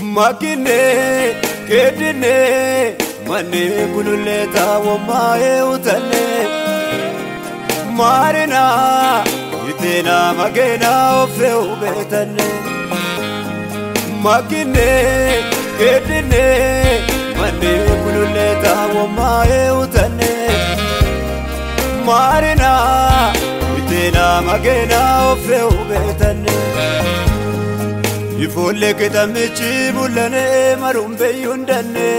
Makine kedine mane kululeta womae utale marina itena magena ofe ubetale Makine kedine mane kululeta womae utale marina itena magena ofe ubetale Ifolle che dammici bullane marumbe yundane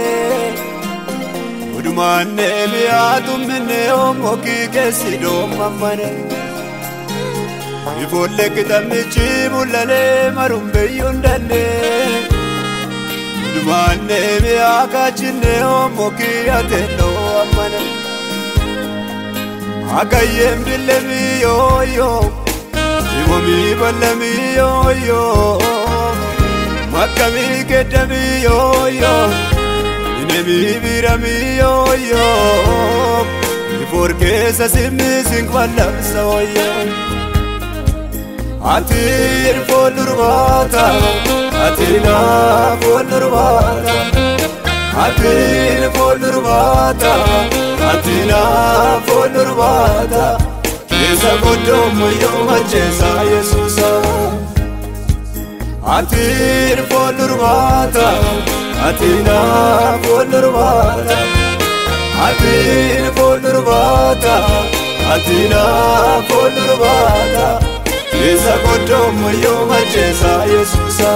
Udumane miatumne omoki che si domamane Ifolle che dammici bullane marumbe yundane Udumane miakacine omoki atendo amane Agayem billemi yo yo Imomi ballemi yo yo Makami kedami yo yo Inemi birami yo yo Porque sa simmi sinqwalam so yo Atir folurvata Atina folurvata Atir folurvata Atina folurvata Kesa godomo yo machesa Yesusa Atir folurvata Atina folurvata Atir folurvata Atina folurvata Kesa godomo yo machesa Yesusa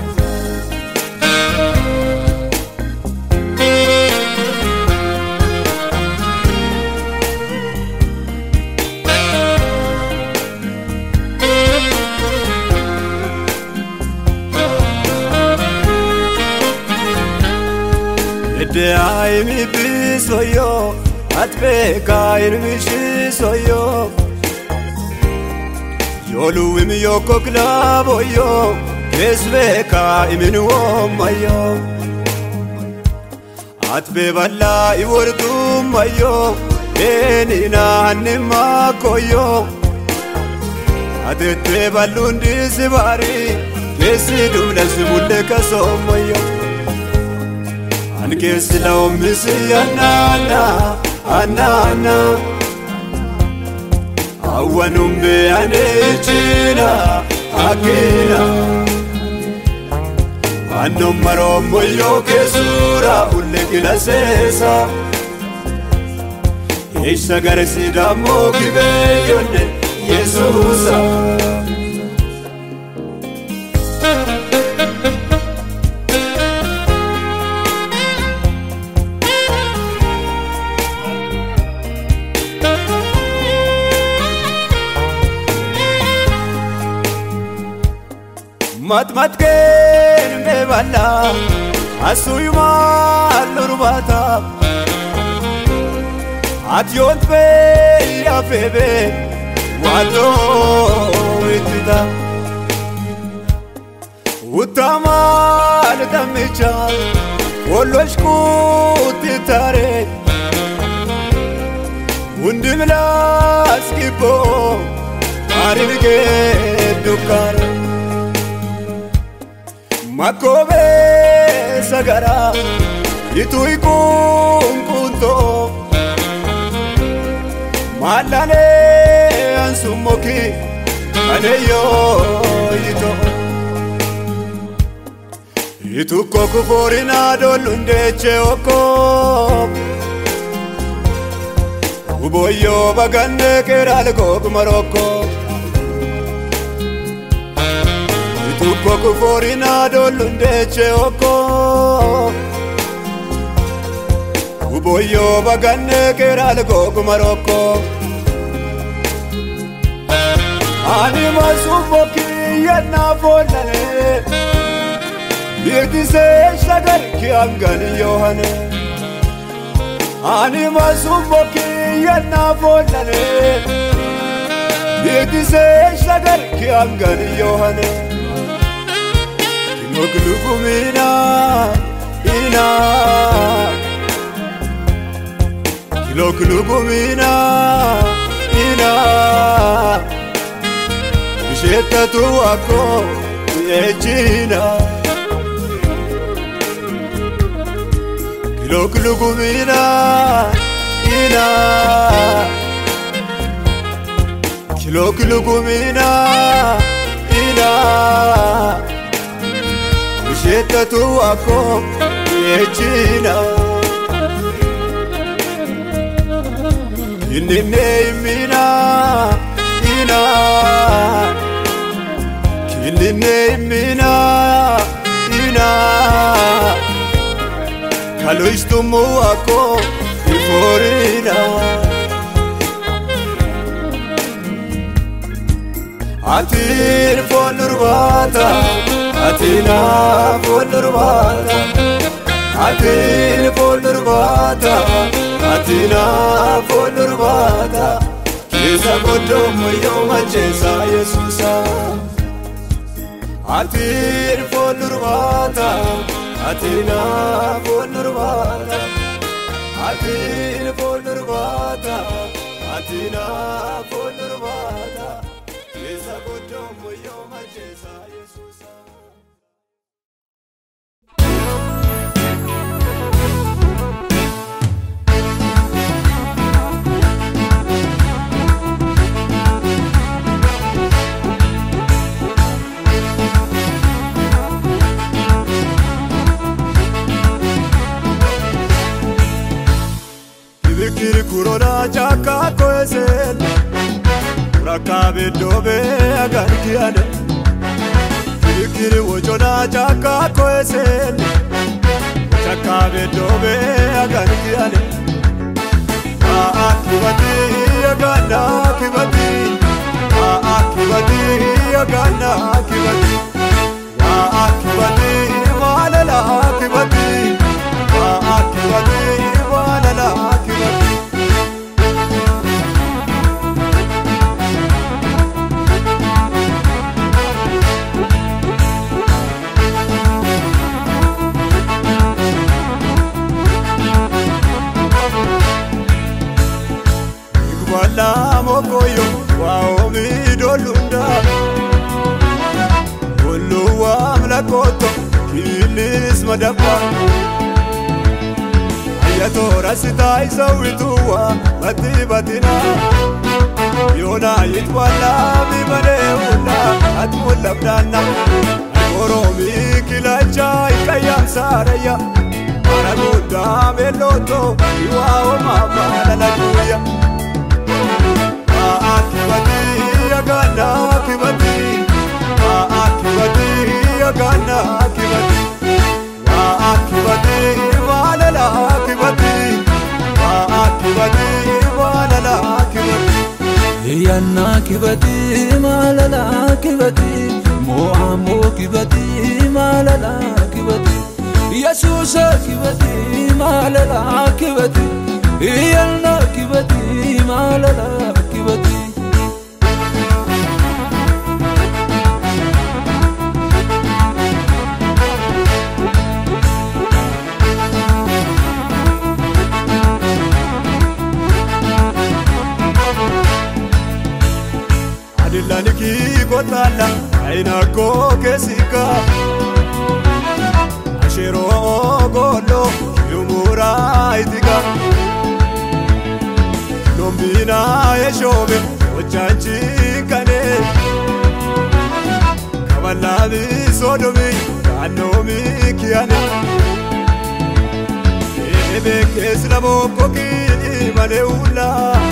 Dai mi bisoyo atbeka irmishisoyo Yolu imi yoko klaboyo Kesbeka iminu mayo Atbe balla iwordum mayo Enina anima koyo Adete ballundi sibari Kesidum nasimulle kasomayo Ankesla omisi anana anana Awanumbe anechina akina Anomaro moyo kesura ulegila sesa Isha garesida mokibe yone Yesusa Matmatken me balla asuyma lurbata Atyont pe ya febe wato itida Utama aldamicha woloshku titare Undimla skipo arige dukare Makobe sagara itui kunto Malane ansumoki aneyo ito Itu koku forina dolunde cheoko Uboyo bagande keral koku maroko Poco forina dolunde cheoko Uboyo bagane keral gogo maroko Anima suboki yana volane Yedise shagar ki angani yohane Anima suboki yana volane Yedise shagar ki angani yohane Oglugumina ina Oglugumina ina Bisheta tu ako ejina Kilo gumina ina Kilo gumina ina Ushetatu ako yechina Inine imina ina Kinine imina ina Kaloistumu ako iforina Atir fonurbata Atina fonurbata Atir fonurbata Atina fonurbata Kisa kodomo yoma chesa Yesusa Atir fonurbata Atina fonurbata Atir fonurbata Atina fonurbata Kisa kodomo yoma chesa Yesusa Kiri kurona chaka koesen Rakabe dobe agarkiane Kiri wojona chaka koesen Rakabe dobe agarkiane Akibati agana akibati Akibati agana akibati Akibati malala akibati Akibati malala akibati Wala mokoyo waomi dolunda Ulu wa mlakoto kilis madapa Ayato rasita isawituwa matibatina Yona yitwala mibane ula atmula bdana Oromi kilacha ikayam saraya Maraguda meloto iwao mabala laguya Akibati agana akibati Akibati agana akibati Akibati malala akibati Akibati malala akibati Yana akibati malala akibati Moamo akibati malala akibati Jesus akibati malala akibati Yana akibati malala akibati Adillaniki kotala aina ko kesika Ashero golo yumura itika Lombina yeshome ochanchi kane Kamalami sodomi kanomi kiane Ebe keslamo koki maneula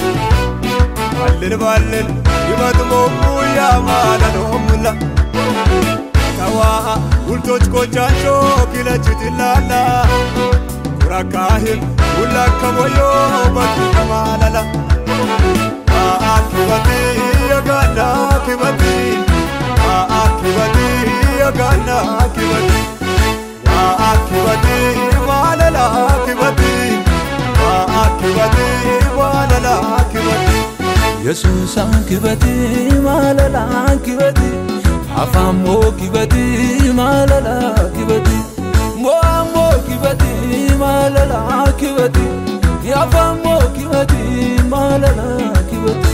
Ballen Ibatmo ya malanomula Tawa ultoj ko chancho kila chitilala Kurakahim ula kamoyo batu malala Akibati agana akibati Akibati agana akibati Akibati malala akibati Akibati malala akibati Jesus akibati malala akibati Afamo akibati malala akibati Moamo akibati malala akibati Afamo akibati malala akibati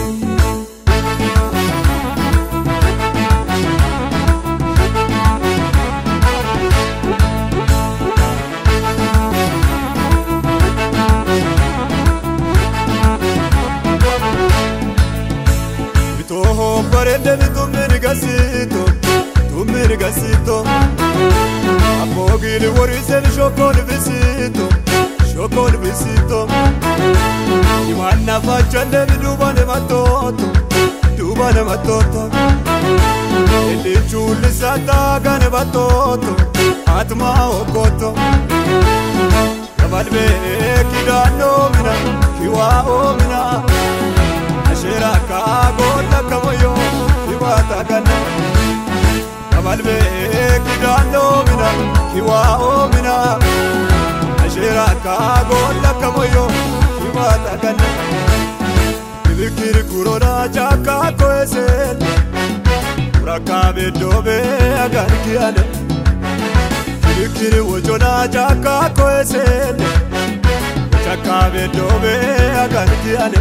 mirgasito, tu mirgasito. Apogili worisel shokol visito. Imanna facciande dubane matoto. Ele chuli sata gane batoto, atma okoto. Kabalbe kidano mina, kiwa omina. Ashera kagola kamoyo, kiwa tagana. Kabalbe kidano mina, kiwa omina. Ashera kagola kamoyo, kiwa tagana. Bikiri kurona chaka koesel, rakabe dobe agarkiane. Bikiri wojona chaka koesel, rakabe dobe agarkiane.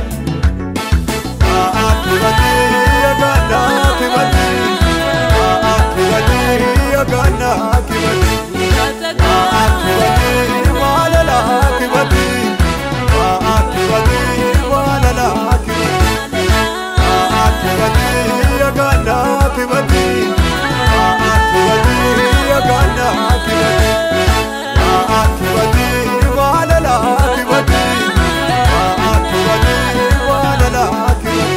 Akibati agana akibati, akibati agana akibati, akibati malala akibati, akibati malala akibati, akibati agana akibati, akibati agana akibati, akibati malala akibati, akibati malala akibati.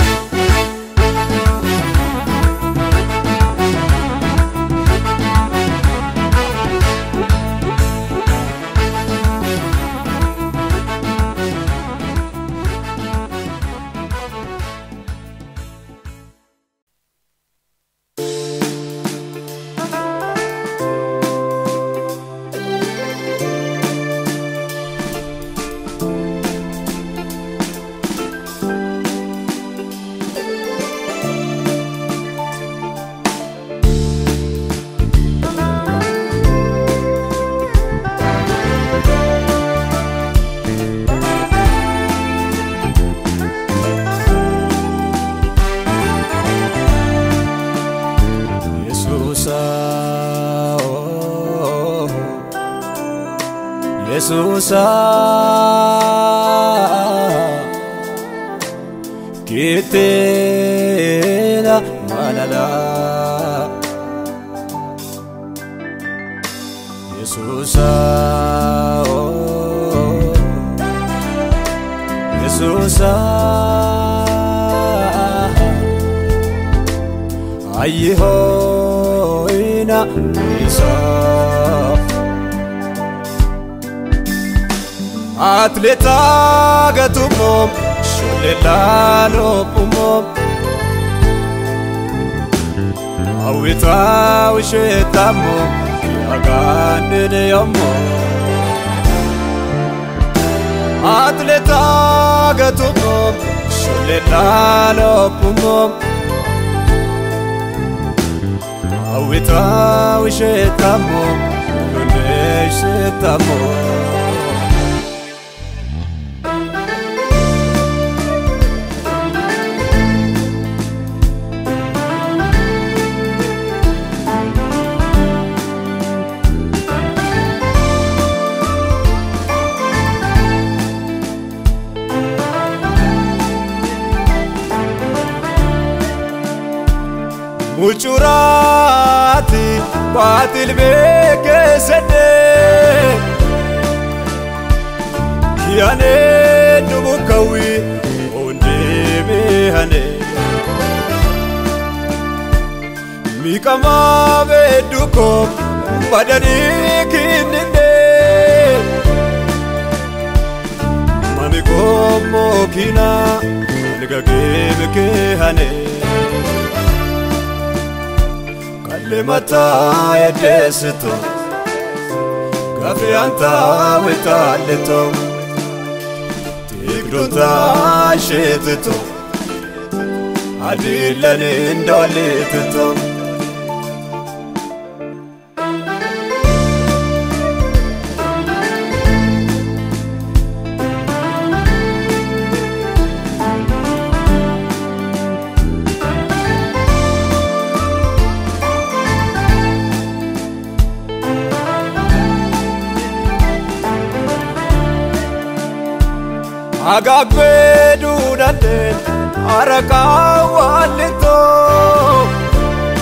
Yesusa kitena malala Yesusa Yesusa ayihoina isa Atleta gatumom, shulelalo pumom. Awita wishetamo, agande yamo. Atleta gatumom, shulelalo pumom. Awita wishetamo, luneshetamo. Mucurati batil beke sede Kiane nubukawi onde mehane Mikama beduko badani kininde Mamiko mokina nigage mekehane Lemata edeseto Gafianta wetaleto Tigrota sheteto Adilane indoliteto Agagwe dunande araka walito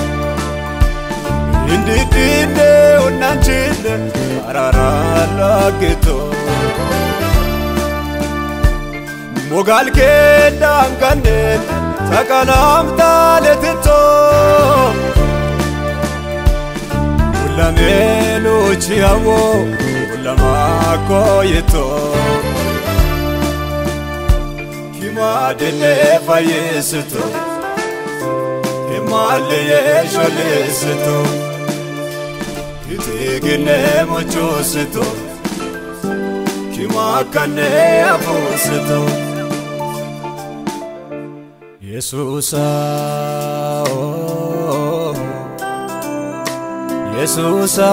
Didinde unanchile ararala gito Mogal ke dangane takalam taletito Ulamelo chiawo ulama koyito Kimadene fayesto Kimale yesholesto Kitigine mochosto Kimakane afusto Yesusa oh Yesusa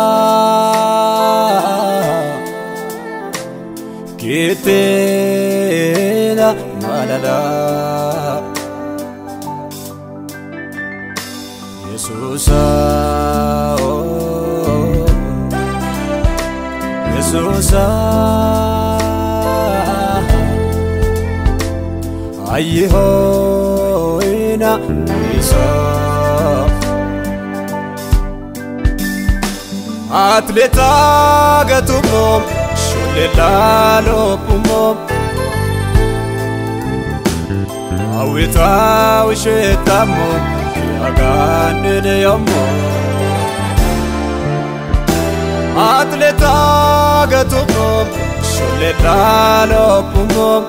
Kitena malala Yesusa oh Yesusa Ayehoina Isa Atleta gatumom shulelalo pumom Awita wishetamo aganene yamo Atleta gatumom shulelalo pumom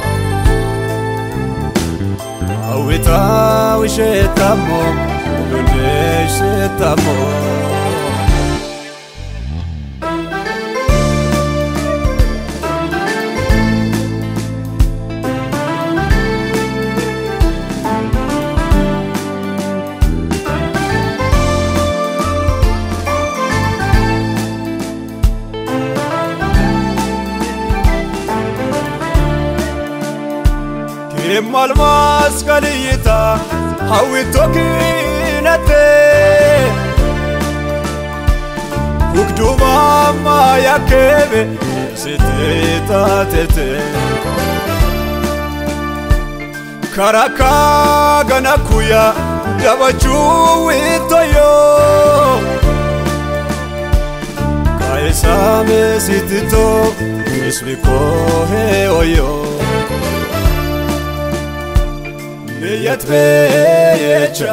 Awita wishetamo luneshetamo Malmas kalita hawitokinate Ukduma ma yakebe siteta tete Karaka ganakuya dabachu itoyo Kaisame sitito isbiko he oyo Yatvecha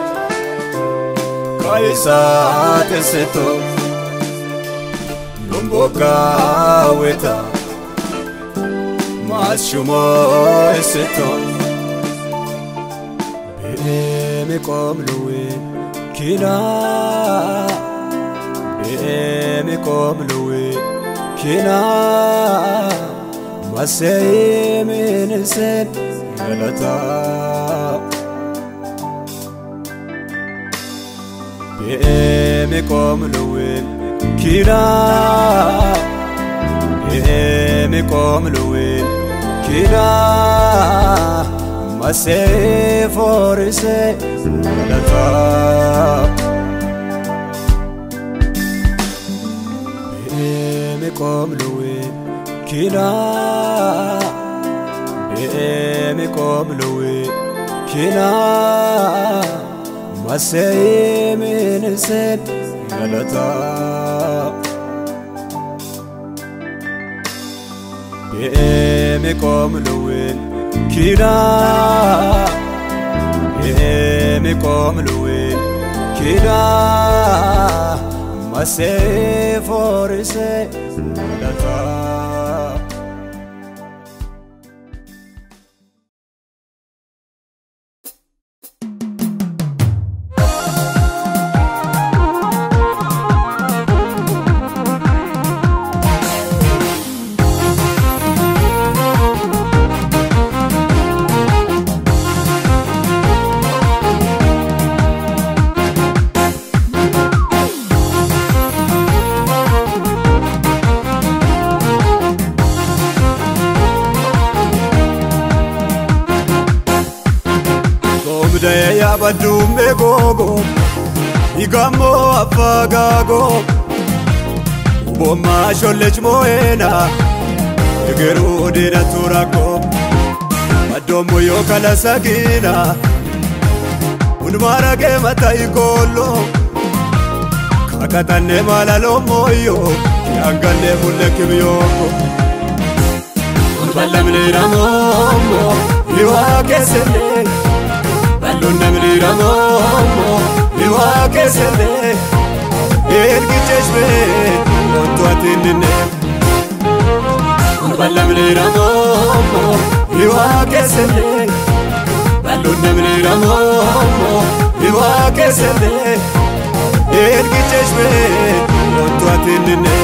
Kaisa teseto Lumboka weta Mashumo eseto Beme komluwe kina Beme komluwe kina Masay menesen galata Beme komluwe kina Beme komluwe kina Masay forse galata Beme komluwe kina Beme komluwe kina Masay menesen galata Beme komluwe kina Beme komluwe kina Masay forse galata Badume gogo igamo afagago Boma sholech moena egeru dina turako Adomo yo kala sagina Unmarage matai kolo akatanne malalomoyo yanganne mulekimyoko ballamne ramomo iwa kesene ballonne mli ramomo iwa kesene ergicheshbe ontwatinne ballamne ramomo iwa kesene ballonne mli ramomo iwa kesene ergicheshbe ontwatinne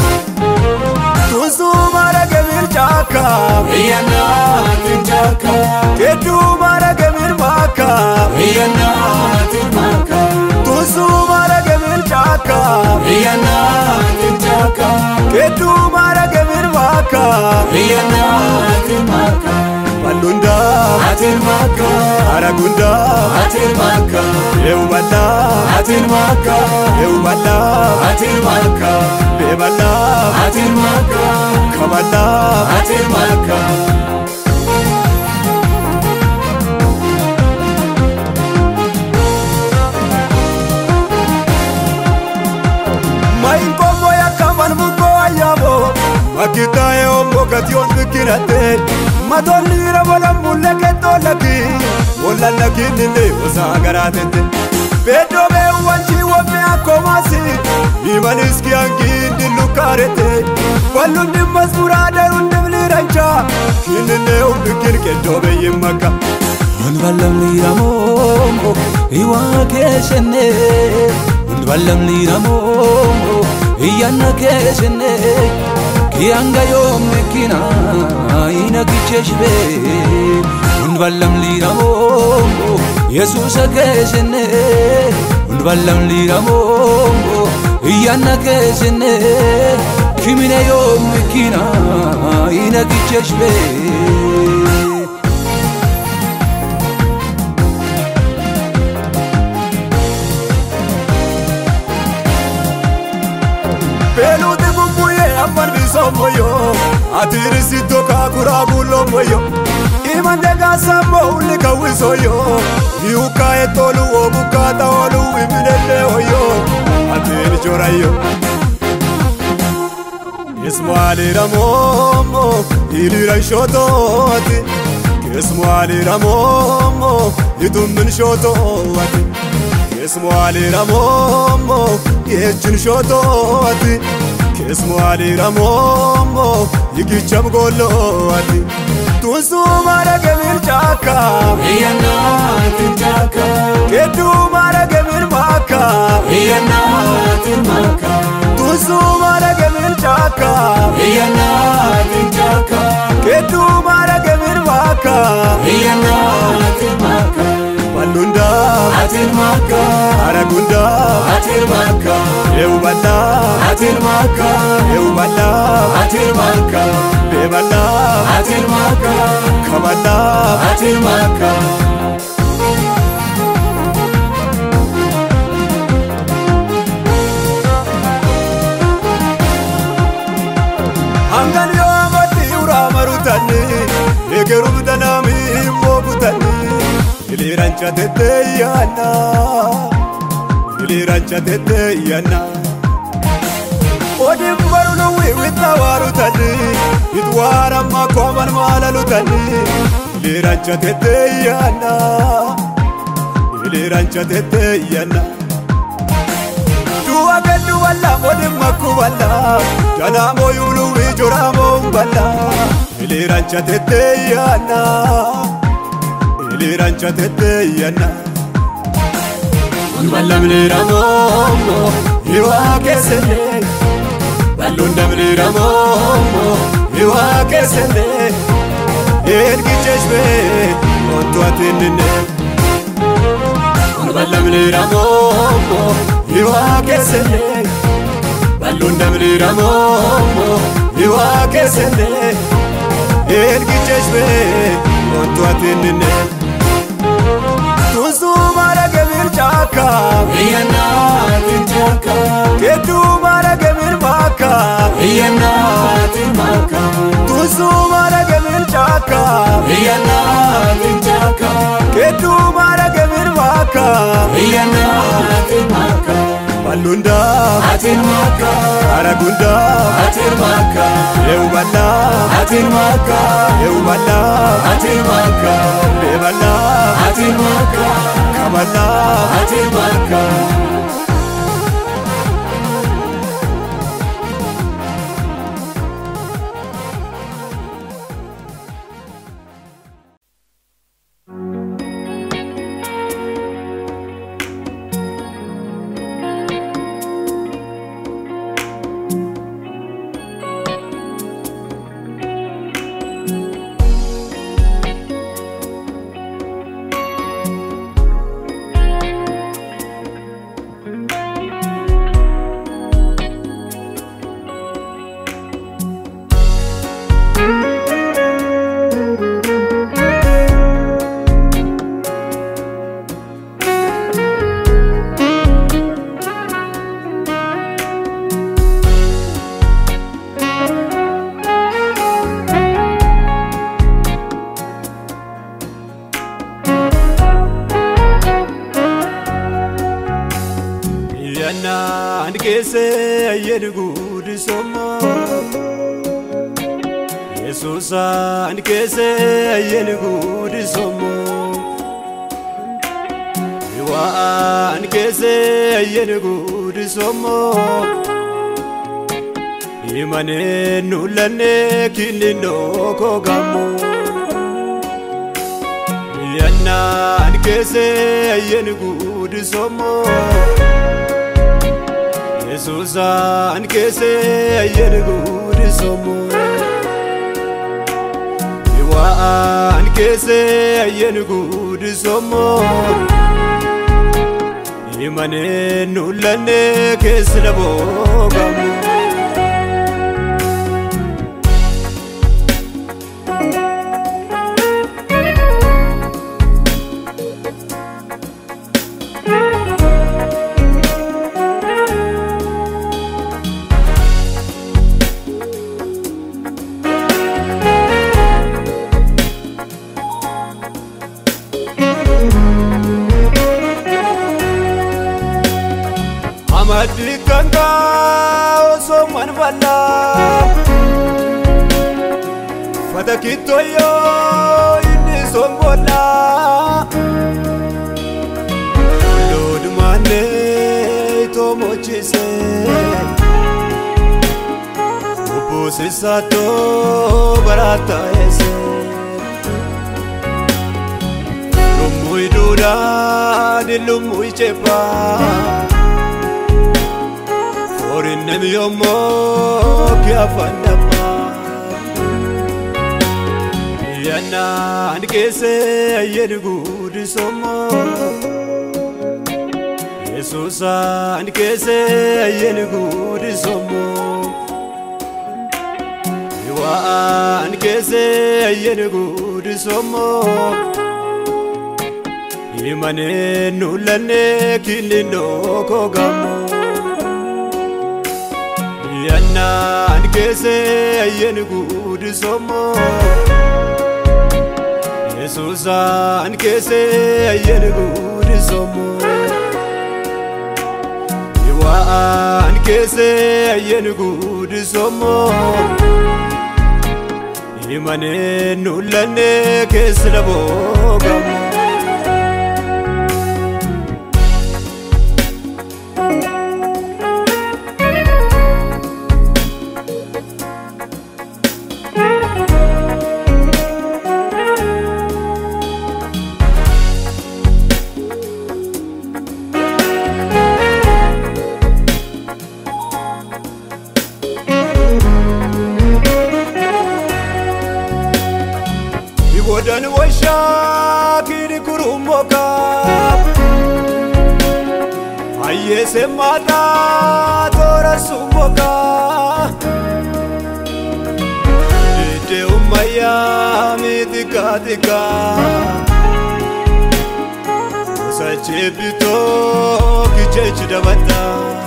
tuzu maragemir chaka yana tinchaka ketu maragemir maka yana tinmaka tuzu maragemir chaka yana tinchaka ketu maragemir maka yana tinmaka balunda atirmaka aragunda atirmaka euballa atirmaka euballa atirmaka beballa atirmaka kaballa atirmaka mai como ya kaman muko ayabo akita e ombo kation fikirate madonni rabola mulle ke tolaki wala lakinne osagarate pedo be wanchi wo me akomasi imaniski angi dilukarete wallundi masmurade undimli rancha kinne ubikir ke dobe yimaka on ballam liramo iwa keshne on ballam liramo iyanna keshne kianga yomekina ina kicheshbe on ballam liramo Jesus keshne on ballam liramo iyanna keshne kimine yomekina ina kicheshbe Pelude bumbuye amar bisomoyo atirisi toka kurabulo moyo imande gasamo ulika wisoyo yuka etolu obukata olu imidele oyo atiri chorayo Ismaili ramomo ilira shototi Ismaili ramomo idumin shototi Ismaili ramomo yechin shototi Ismaili ramomo yigicham goloti tuzu maragemir chaka yana tinchaka ketu maragemir maka yana tinmaka tuzu maragemir chaka yana tinchaka ketu maragemir maka yana tinmaka balunda atirmaka aragunda atirmaka euballa atirmaka euballa atirmaka beballa atirmaka kaballa atirmaka angan yo amati ura marutani egeru danami mobutani ilirancha tete yana odim baruno witawaru tani itwara makoman malalu tani ilirancha tete yana duwa gadu walla odim makku walla jana moyulu wijura momballa ilirancha tete yana ballam liramomo iwa kesene ballundam liramomo iwa kesene ergicheshbe ontwatinne ballam liramomo iwa kesene ballundam liramomo iwa kesene ergicheshbe ontwatinne tuzu maragemir chaka yana tinchaka ketu maragemir maka yana tinmaka tuzu maragemir chaka yana tinchaka ketu maragemir maka yana tinmaka Balunda atin maka Aragunda atin maka Eubala atin maka Eubala atin maka Bebala atin maka Kamala atin maka Yana Nikese Yenugud Somo Yesusa Nikese Yenugud Somo Iwa Nikese Yenugud Somo Imane Nulane Kinino Kogamo Yana Nikese Yenugud Somo Yesusa Nikese Yenugud Somo Iwa Nikese Yenugud Somo Imane Nulane Keslabo Gamu Amadikanga oso manwala Fatakito yo ini sombola Lord mane tomochise Opose sato barata ese Lumui dura di lumui cepa Orinnem yomo kya fandapa Yana Nikese Yenugud Somo Yesusa Nikese Yenugud Somo Iwa Nikese Yenugud Somo Imane Nulane Kinino Kogamo Yana Nikese Yenugud Somo Yesusa Nikese Yenugud Somo Iwa Nikese Yenugud Somo Imane Nulane Keslabo Gamu Iwodan washa kiri kurumoka Ayese mata tora sumoka Dite umaya mitika tika Sache pito kichechi dabata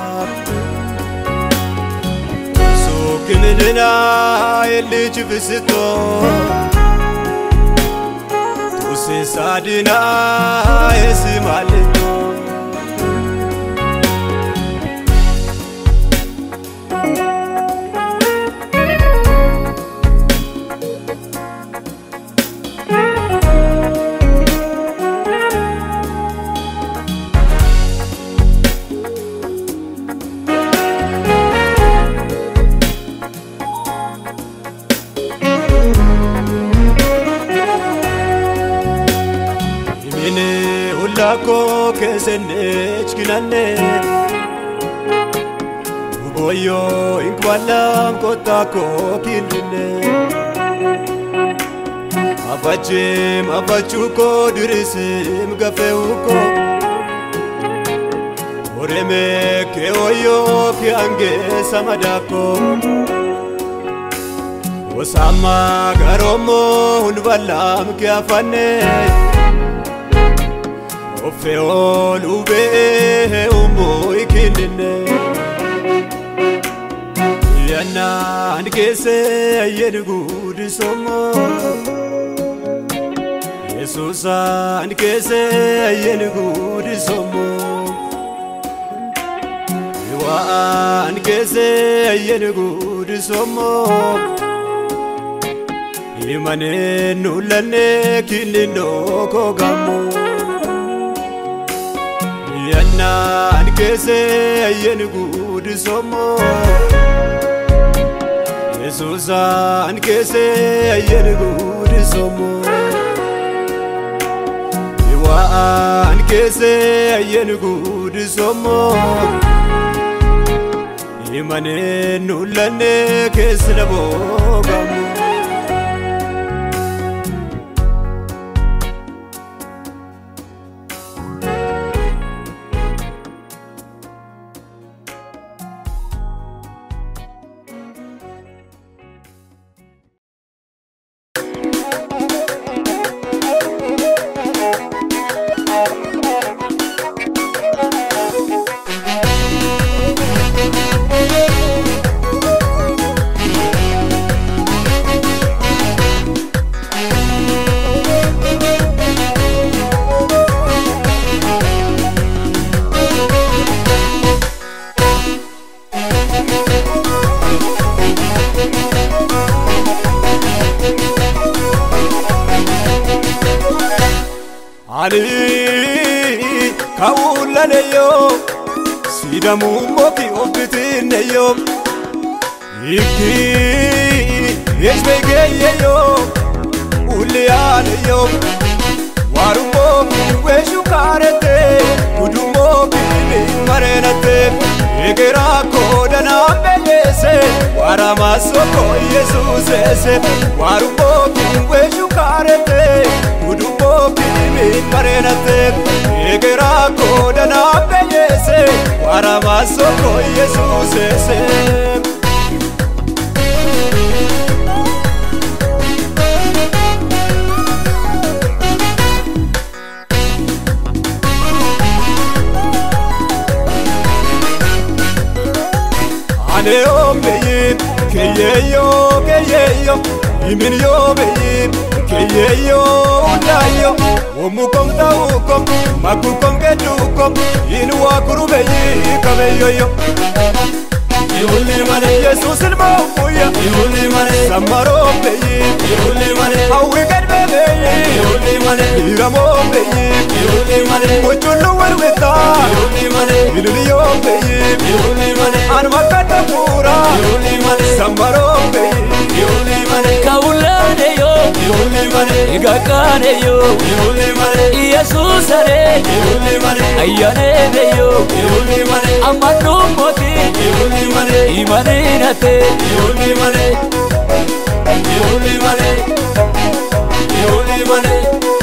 Sokinina elichi visito Tuse sadina esi malito kesenech kinanne Boyo inkwalam kotako kinne Abachim abachuko dirisim gafeuko Oreme ke oyo piange samadako Osama garomo unvalam ke afane Ofeol ube umo ikinne Yana ankese yenugud somo Yesusa ankese yenugud somo Iwa ankese yenugud somo Imane nulane kinino kogamo Yana ankese yenugud somo Yesusa ankese yenugud somo Iwa ankese yenugud somo Imane nulane kesnabo gamu Ali kaulaleyo sidamu moki obitineyo Iki yeshbegeyeyo ulialeyo Warumo weshu karete kudumo bimi marenate Egera kodana beyese waramasoko Yesusese Warumo weshu karete kudumo bimi marenate Egera kodana beyese waramasoko Yesusese Ane omeyim keyeyo imin yo beyim keyeyo unayo omukom taukom makukom gedukom inwa kurubeyi kabeyoyo Yuli mane Jesus ilmafuya Yuli mane samaro beyim Yuli mane awi kadbebe Yuli mane iramo beyim Yuli mane ojulu werweta Yuli mane ililiyo beyim Yuli mane anmakata pura Yuli mane samaro beyim Yuli mane kaulane yo Yuli mane igakane yo Yuli mane Jesus are Yuli mane ayane yo Yuli mane amanu moti Yuli mane Imane nate Yuli mane Yuli mane Yuli mane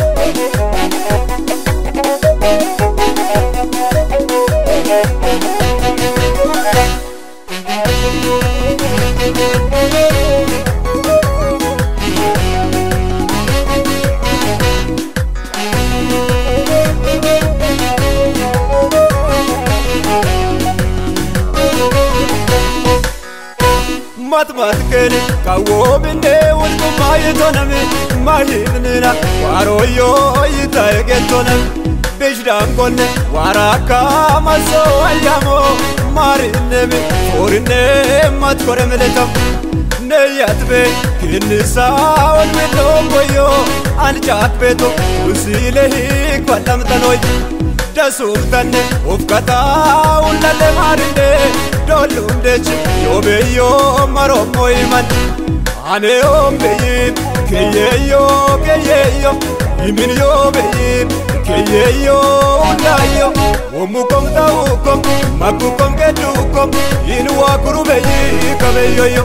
Mat kene kawobinde ulku mayitonam mahibnina waroyo yitagetonam bejdan konne waraka maso ayamo marinem orine mat koremletam neyatbe kinsa olmedo boyo anjat beto usilehi kwalam tanoy dasultane ufkata ullalle marinde dolundech yobeyo maromoyman ane ombeyim keyeyo imin yobeyin keyeyo ulayo omukom taukom makukom kedukom inwa kurubeyi kabeyoyo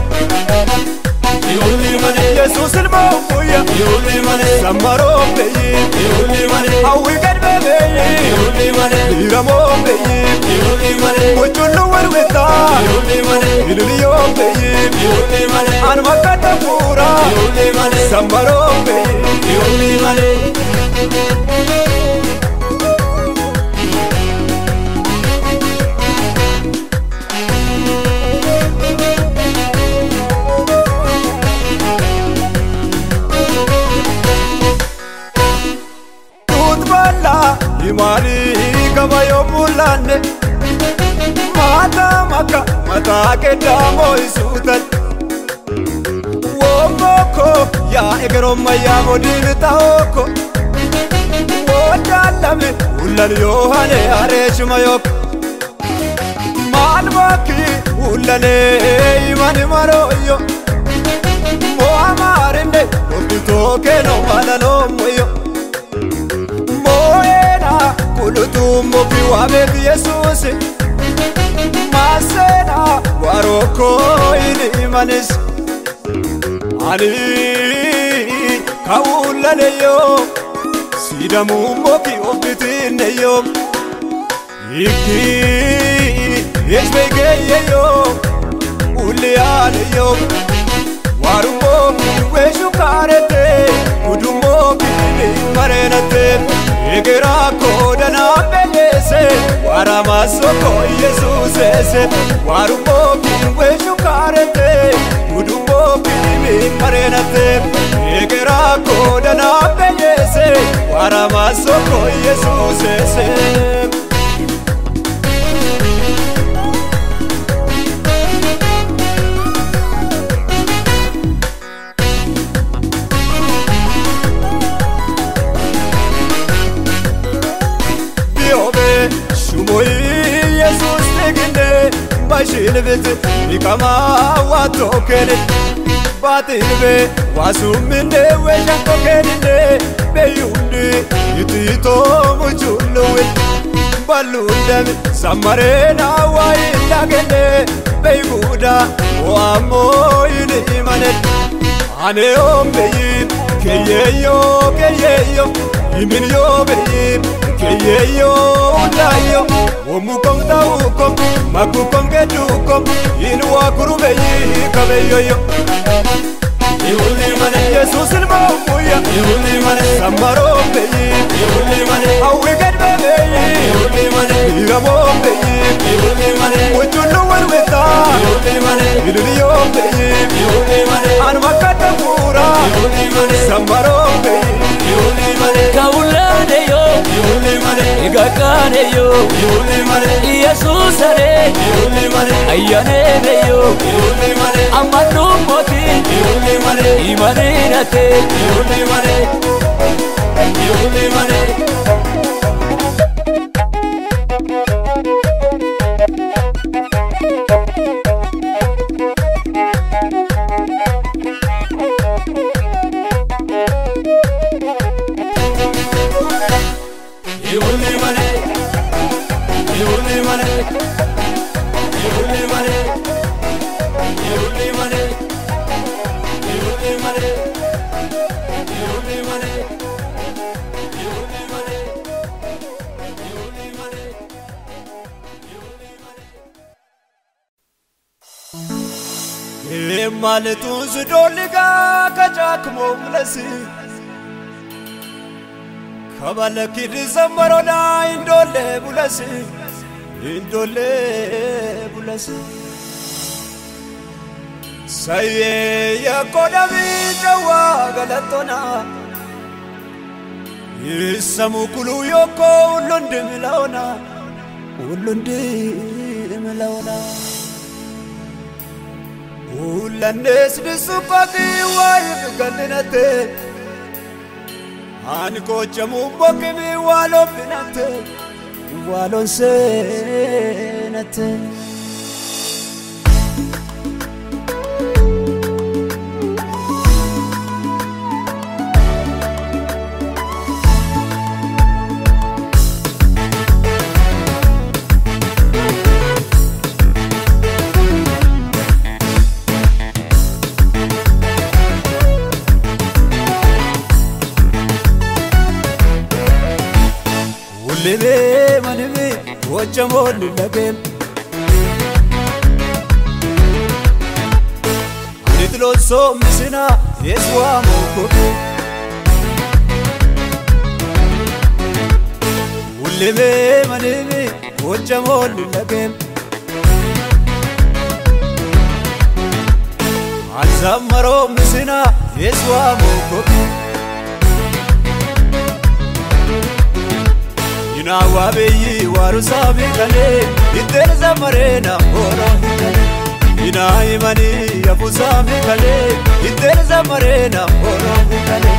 Jesus ilmamuya samaro beyi awi kadbebeyi iramo beyi mujullu warwita ililiyo beyi anmakata pura samaro beyi Imani kamayo mulane mata maka mata ke damo isutan womoko ya egero maya modin taoko wodalame ulan yohane aresh mayok malwaki ulane imani maroyo mo amarinde obito no malalo moyo Kulutumbo kiwabe Jesus Masena waroko ini manis Ali kaulale yo Sidamu moki obitine yo Iki esbege yo Uliale yo Warumbo kiweshu karete Udumbo kini marenate Egera kodana beyese Waramasoko Yesusese Warumbo kiwe shukarete Udumbo kimi marenate Egera kodana beyese Waramasoko Yesusese Jesus teginde bashilbet nikama watokene batilbe wasuminde wejankokene beyundi itito mujulwe balundem samarena waindagene beyguda wamo ilimanet ane ombeyi keyeyo imin yo beyi keyeyo ulayo omukom taukom makukom kedukom inwa kurubeyi kabeyoyo Jesus ilmamuya samaro beyi awi kadbebeyi iramo beyi mujullu warwita ililiyo beyi anmakata pura samaro beyi Kaulane yo igakane yo Jesus are ayane yo amanu moti imanate Maletu zudoliga kajakmo mlesi Kabalaki dizambarona indole bulasi Saye yakodavi jawa galatona Isamukulu yoko ulundi milaona Ulanes bisupati waif gandinate Anko jamu bokimi walo binate Walon senate ulebe manime wajamon lagem Anitlo so misina yeswa moko ulebe manime wajamon lagem Azamaro misina yeswa moko Wabeyi warusabi kale iterza marena ora ina imani yafusabi kale iterza marena ora kale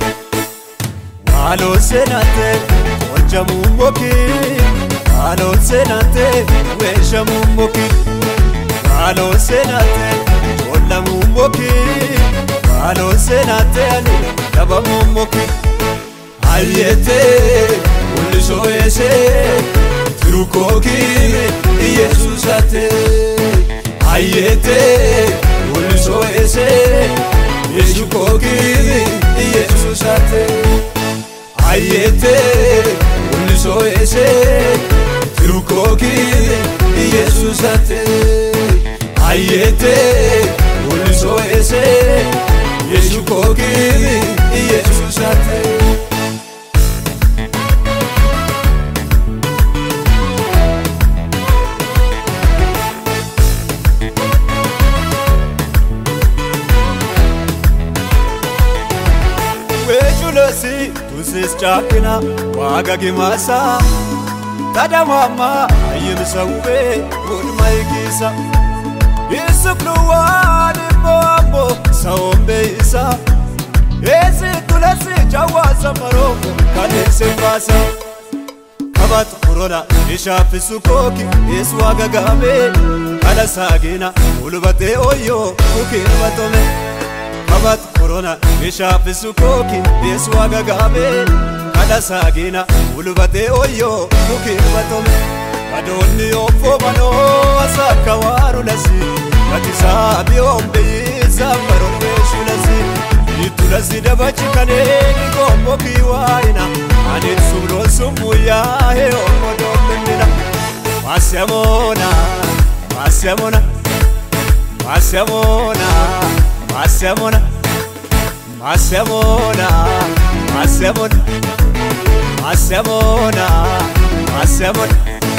walo senate wajamumoki walo senate weshamumoki walo senate walamumoki walo senate ani dabamumoki ayete So ese truco que Jesus ate ayete so ese truco que Jesus ate ayete so ese truco que Jesus ate ayete so ese truco que Jesus ate Si tusis chakina wagagi masa tada mama ayim saube good maikisa isukluwani mambo saombe isa esi tulasi jawasa marongo kanese pasa kabat corona ishafi sukoki iswagagabe ala sagina ulubate oyo ukirbatome Kabat corona ishafi sukoki iswaga gabe kada sagina ulubate oyo mukirbatome adonni ofo mano asaka warulasi katisabi ombe zamaro shulasi itulasi dabachikane ngomboki waina anit sublo sumbuya he omodomena Masyamona Masyamona Masyamona Masyamona Masyamona Masyamona Masyamona Masyamona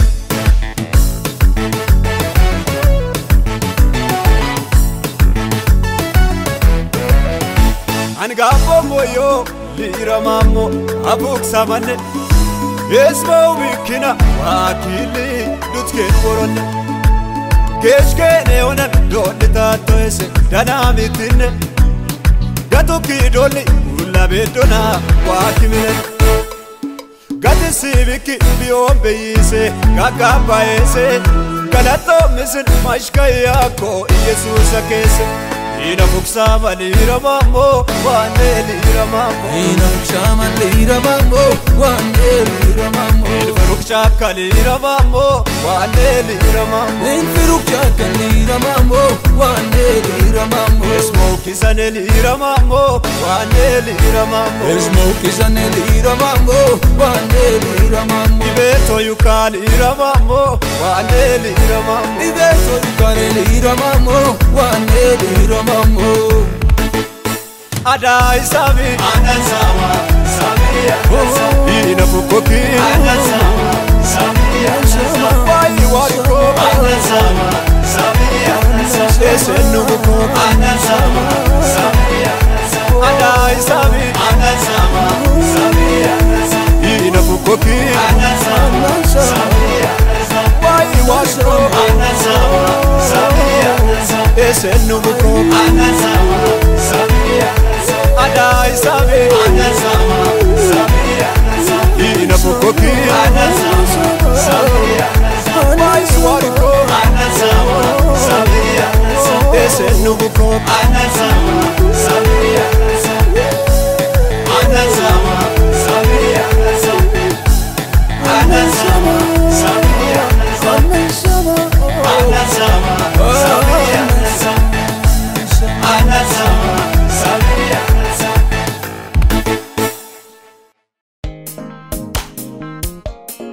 Angapo moyo lira mamo abuk samane Esmo bikina wakili dutke koronne Keşke onan dole tato ese danamitine Gatoki dole ulla bedona wakimine Gati siviki biyombe yise gagaba ese Galato misin maşka yako Yesusa kese Ina fuksama lira mammo wane lira mammo Ina fuksama lira mammo wane lira mammo Infirukchaka lira mammo wane lira mammo Infirukchaka lira mammo wane lira mammo Smokizane lira mammo wane lira mammo Smokizane lira mammo wane lira mammo Ibeto yuka lira mammo wane lira mammo Ibeto yuka lira mammo wane lira mammo Adai sabi Anasawa Sabi Anasawa Ina fukoki Anasawa Sabi Anasawa Wai wariko Anasawa Sabi Anasawa Ese nubuko Anasawa Sabi Anasawa Adai sabi Anasawa Sabi Anasawa Ina fukoki Anasawa Sabi Anasawa Wai wariko Anasawa Sabi Anasawa Ese nubuko Anasawa Sabi Anasawa Adai sabi Anasawa Sabi Anasawa Ina fukoki Anasawa Sabi Anasawa Wai wariko Anasawa Sabi Anasawa Ese nubuko Anasawa Sabi Anasawa Anasawa Sabi Anasawa Anasawa Sabi Anasawa Anasawa Sabi Anasawa Anasawa Sabi Anasawa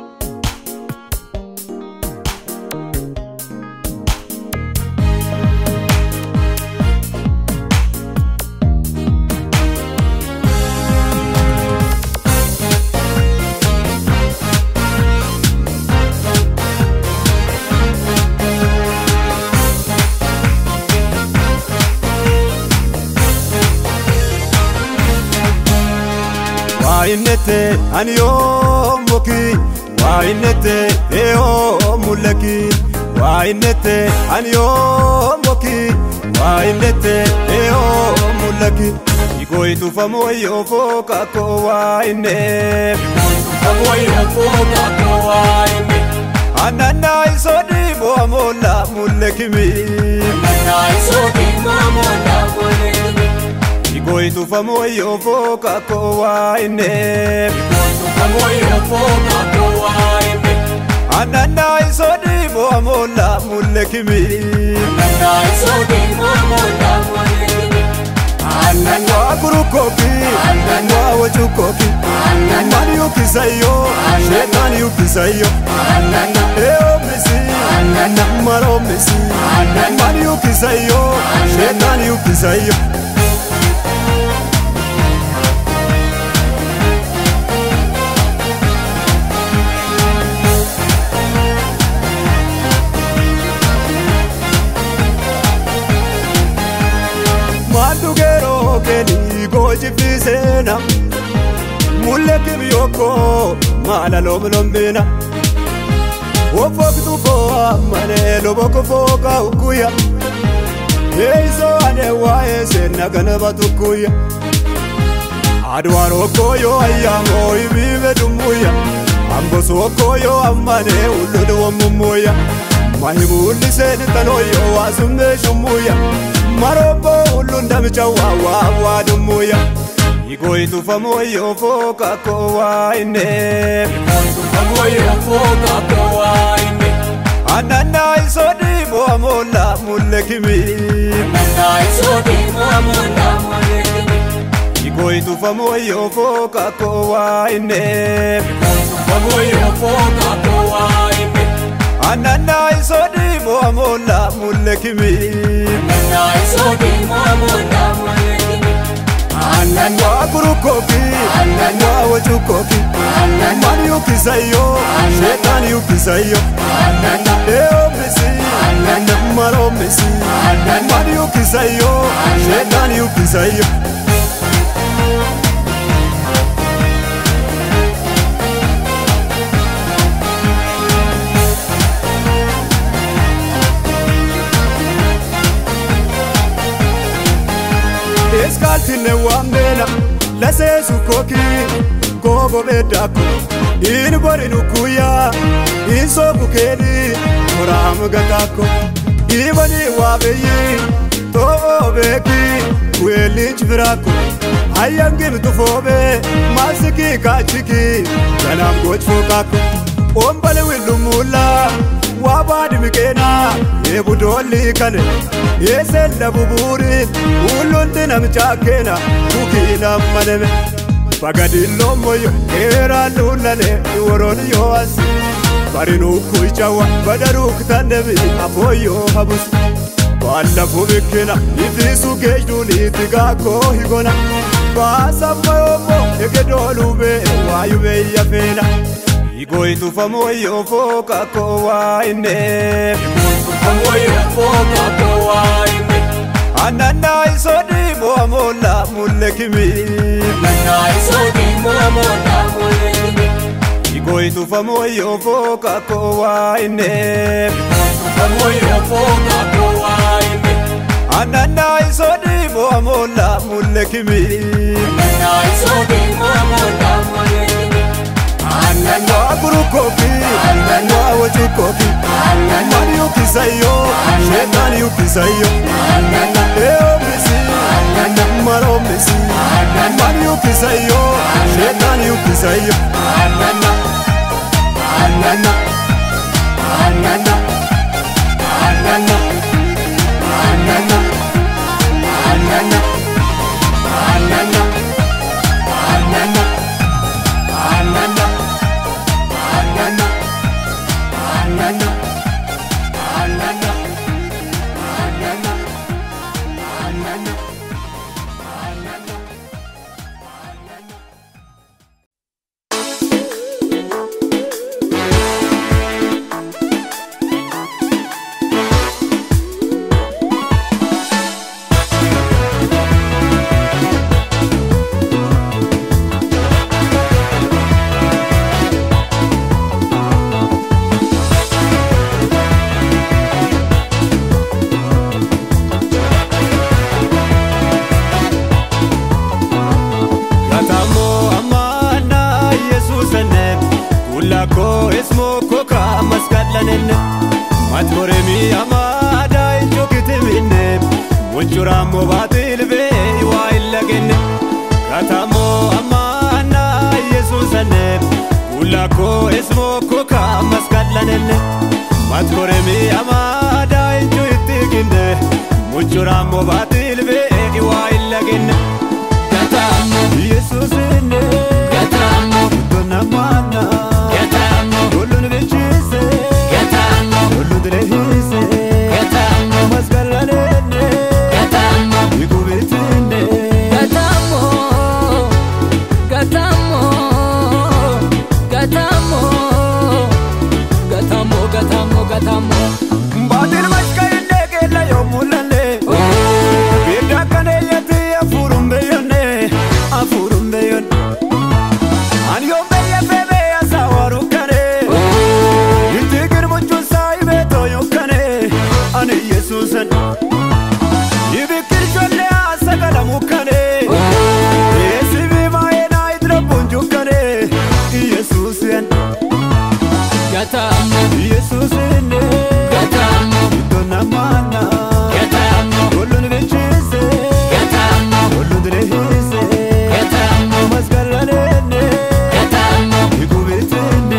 wainete anyo moki wainete eo mulaki wainete anyo moki wainete eo mulaki ikoitu famoyo foka ko waine famoyo foka ko waine anana isodi mola mulekimi anana isodi mola mulekimi ikoitu famoyo foka ko waine famoyo foka ko waine anana isodi mola mulekimi anana isodi mola mulekimi anana kurukoki anana wajukoki anana yukisayo shetani yukisayo anana eo misi anana maro misi anana yukisayo shetani yukisayo Geni goji fisena muleki biyoko mala lomlombena wofoktu fo amane loboko foka ukuya eizo ane wae sena ganaba tukuya adwaro koyo ayamo ibibe dumuya amboso koyo amane uludu mumuya mahibuli sen tanoyo asume shumuya marobo ulunda michawa wa dumuya ikoitu famoyo foka ko waine famoyo foka ko waine anana isodi mola mulekimi anana isodi mola mulekimi ikoitu famoyo foka ko waine famoyo foka ko waine anana isodi mola mulekimi anana isodi mola mulekimi anana kurukoki anana wajukoki anana yukisayo shetani yukisayo anana eo misi anana maro misi anana yukisayo shetani yukisayo Eskaltine wambena lasesu koki gogo bedako inbori nukuya insoku kedi moram gatako ibani wabeyi to beki welich virako ayangim tufobe masiki kachiki salam goch fokako ombale wilumula wabadi mikena ebudoli kane yesenda buburi ulundina mchakena ukina maneme bagadillo moyo era lulale iworoni yoas barinu kuichawa badaruk tandebi apoyo habus walla fubikina ifisu gejduli tigako higona basamoyo egedolube wayube yafena ikoitu famoyo foka ko waine famoyo foka ko waine anana isodi mola mulekimi anana isodi mola mulekimi ikoitu famoyo foka ko waine famoyo foka ko waine anana isodi mola mulekimi anana isodi mola mulekimi anana kurukoki anana wajukoki anana yukisayo shetani yukisayo anana eo misi anana maro misi anana yukisayo shetani yukisayo anana anana anana anana anana anana anana anana anana anana anana anana muchurammo batil be illa genne katamo amana yesusane ulako esmoko ka maskallanenne matkoremi amada inju itiginde muchurammo batil be illa genne katamo yesusane katamo donamana katamo ulun bichise katamo ulun drehise katamo maskallanenne katamo igubitinde katamo katamo katamo katamo katamo katamo batil mashkainde kella yomulane bidakane yati afurumbe yone afurumbe yon an yombe yefebe asawaru kane itigir muchu saibe to yokane an yesusan ibikir cholle asagala mukane esibi maena idrabunju kane yesusan katamo yesusan katamo donamana katamo ulun bichise katamo ulun drehise katamo maskallanenne katamo igubitinde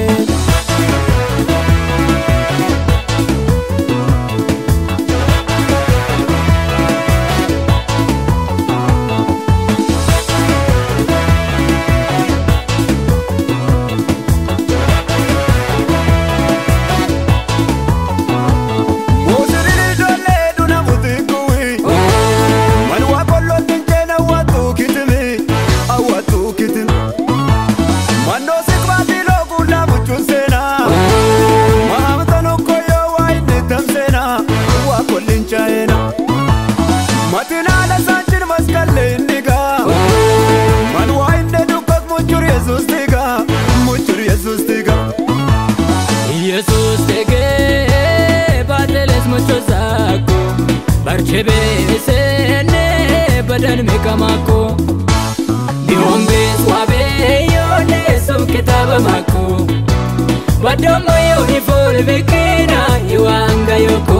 matinala sanjir maskalle indiga man wainde dukak muchur yesus tiga muchur yesus tiga yesus tege bateles mucho zako barchebe sene badan me kamako diombe swabe yone so kitaba mako badongo yo ifol bekina iwanga yoko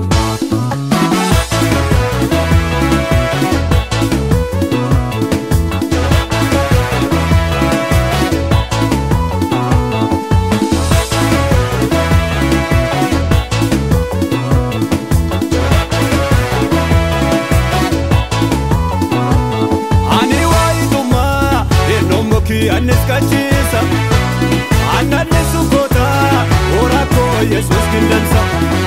Aniskachisa anadesukota orako yesus kindansa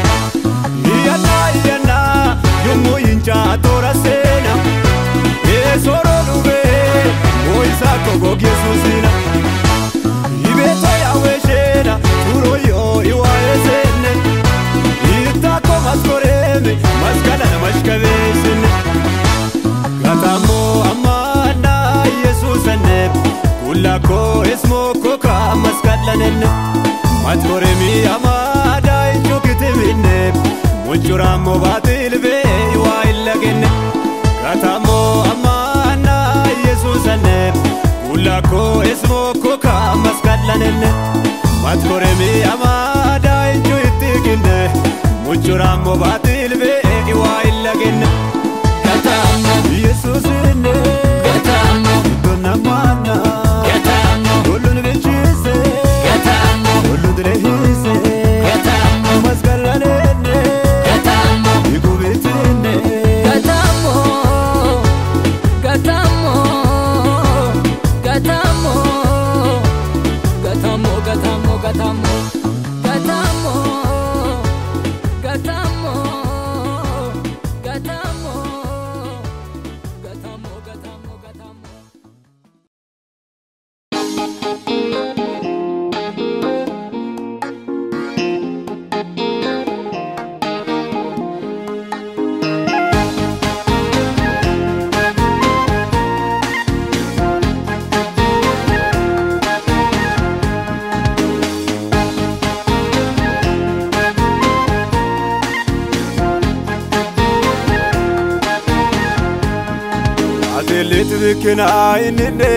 yana yumu incha torasena esoro dube moisa kogo yesusina ibeto yaweshena turoyo iwaesene itako maskoreme maskala na mashkavesene katamo amana yesusane ulako esmoko ka maskallanenne matkoremi amada injukitibinne muchurammo batil be illa genne katamo amana yesusane ulako esmoko ka maskallanenne matkoremi amada injukitibinne muchurammo batil be illa genne katamo yesusane katamo donamana katamo ulun bichise katamo ulun drehise katamo maskallanenne katamo igubitinde katamo katamo katamo katamo katamo katamo katamo katamo katamo katamo katamo katamo atelet bikina inne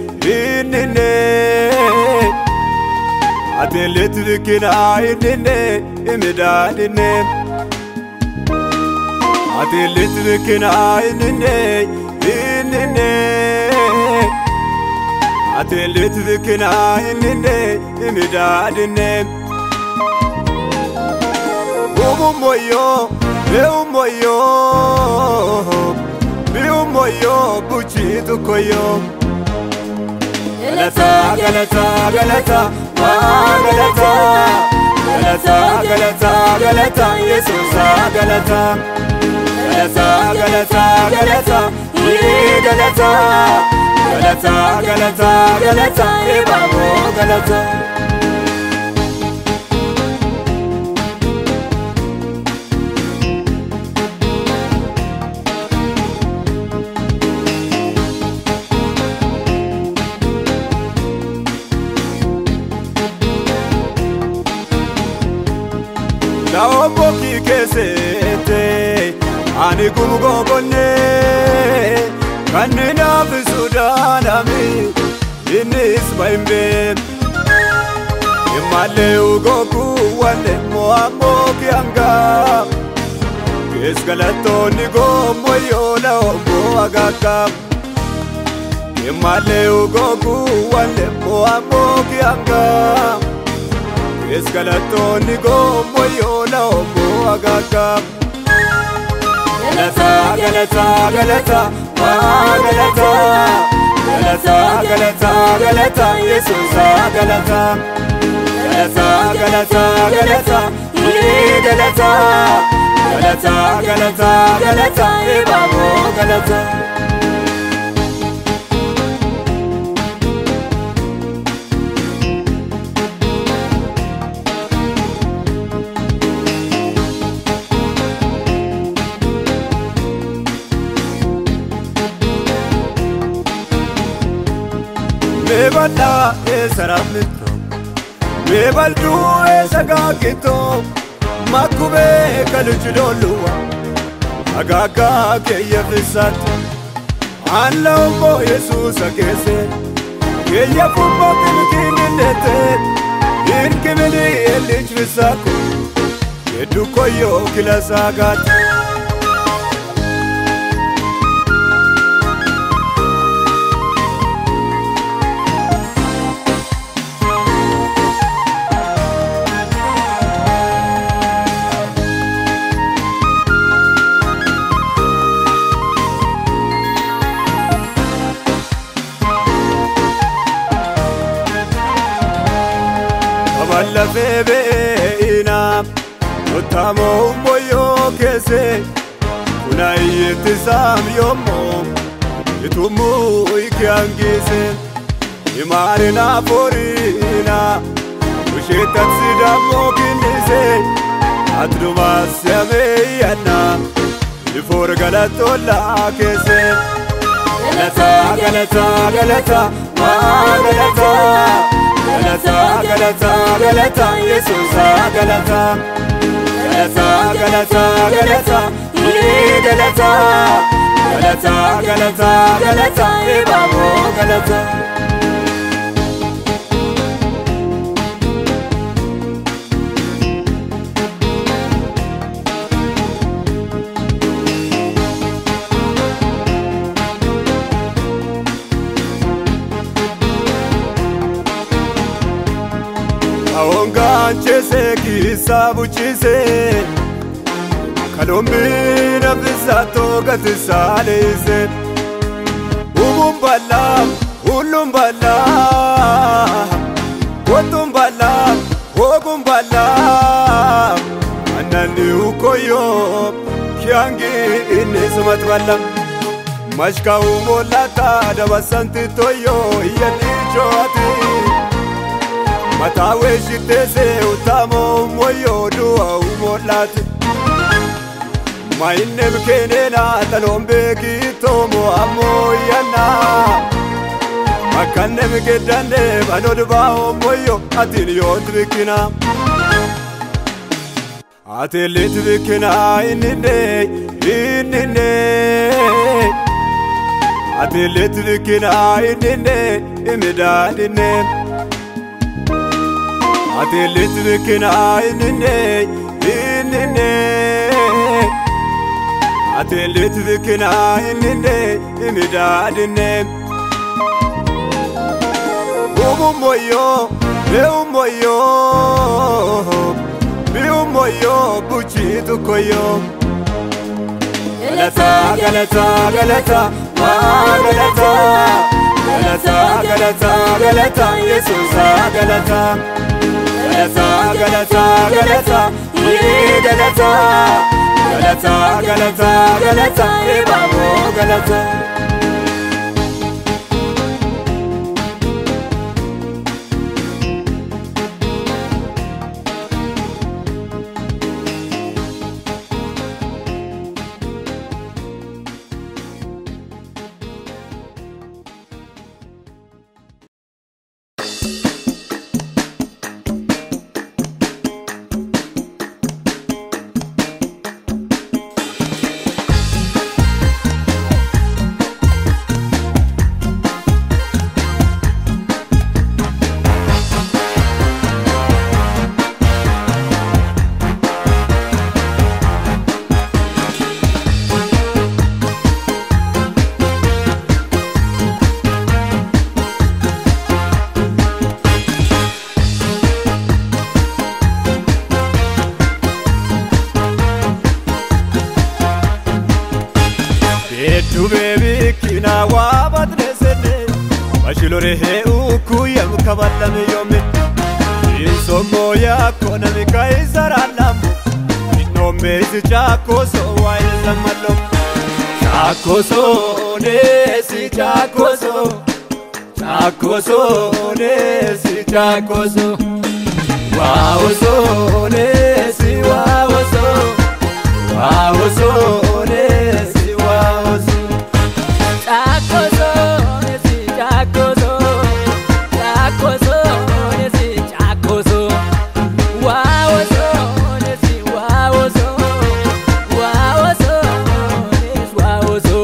atelet bikina inne imidadine atelit bikina inne atelit bikina inne imidadine umoyo Biumoyo buchitu koyo Galata Galata Galata Galata Galata Galata Galata Jesus Galata Galata Galata Galata Galata Galata Galata Galata Ibamo Galata Naoboki kesete ani kumugogone kanina bisudanami inis baimbe imale ugoku wale moamoki anga kesgalatoni go moyola ombo agaka imale ugoku wale moamoki anga Escalatoni go moyola ombo agaka Galata Galata Galata Galata Galata Galata Galata Jesus Galata Galata Galata Galata Galata Galata Galata Galata Ibamo Galata Mebala esaramito Mebaldu esagakito Makube kaluchidoluwa Agaga keyefisat Alla umbo Jesus akese Keyefumbo kimkinindete Inkimili elichvisaku Kedukoyo kilasagat Walla bebeina Utamo moyo kese Kuna yetisam yomo Itumu ikiangise Imarina forina Ushetat sidamo kinise Atrumas yameyana Ifor galatola kese Galata Galata Galata Galata Galata, Galata, Galata, Jesus, Galata, Galata, Galata, Galata, Galata, Galata, Galata, Galata, Ibamo, Galata. Chese kisabu chise Kalombina bisato gatisale Umumbala ulumbala Otumbala ogumbala Anani ukoyo Kiangi inismat balam Mashka umolata dabasanti toyo Yani joati Matawe shitese utamo moyo dua umolati Maine mkenena talombe kitomo amoyana Makane mkedande banodbao moyo atili yotrikina Atili trikina inine Atili trikina inine imidadine Atelit bikina inne Atelit vikina ininde imidadine Umumoyo Beumoyo Beumoyo Buchitu koyo Galata Galata Galata Galata Galata Galata Galata Jesus Galata Galata Galata Galata Galata Galata Galata Galata Ibamo Galata Baby kina wabat nesene Bashilore he ukuya mukabala miyome Insomo ya kona mikaizara lamu Inombe isi chakoso waisa malom Chakoso nesi chakoso Chakoso nesi chakoso Waoso nesi waoso Waoso nesi waoso Chakoso nesi chakoso Chakoso nesi chakoso Waoso nesi waoso Waoso nesi waoso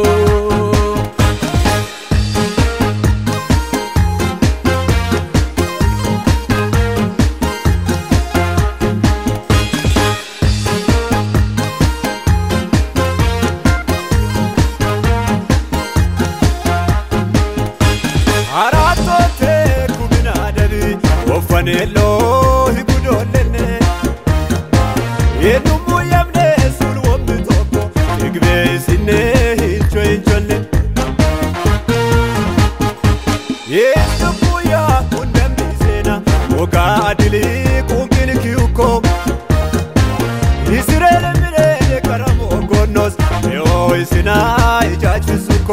Fanelo higudolene Yenumu yamne sulwo mitoko Igbe sine hicho hinchole Yenumu ya undembizena Oga adili kumbini kiuko Isirele mirele karamo gonos Eo isina ijachisuko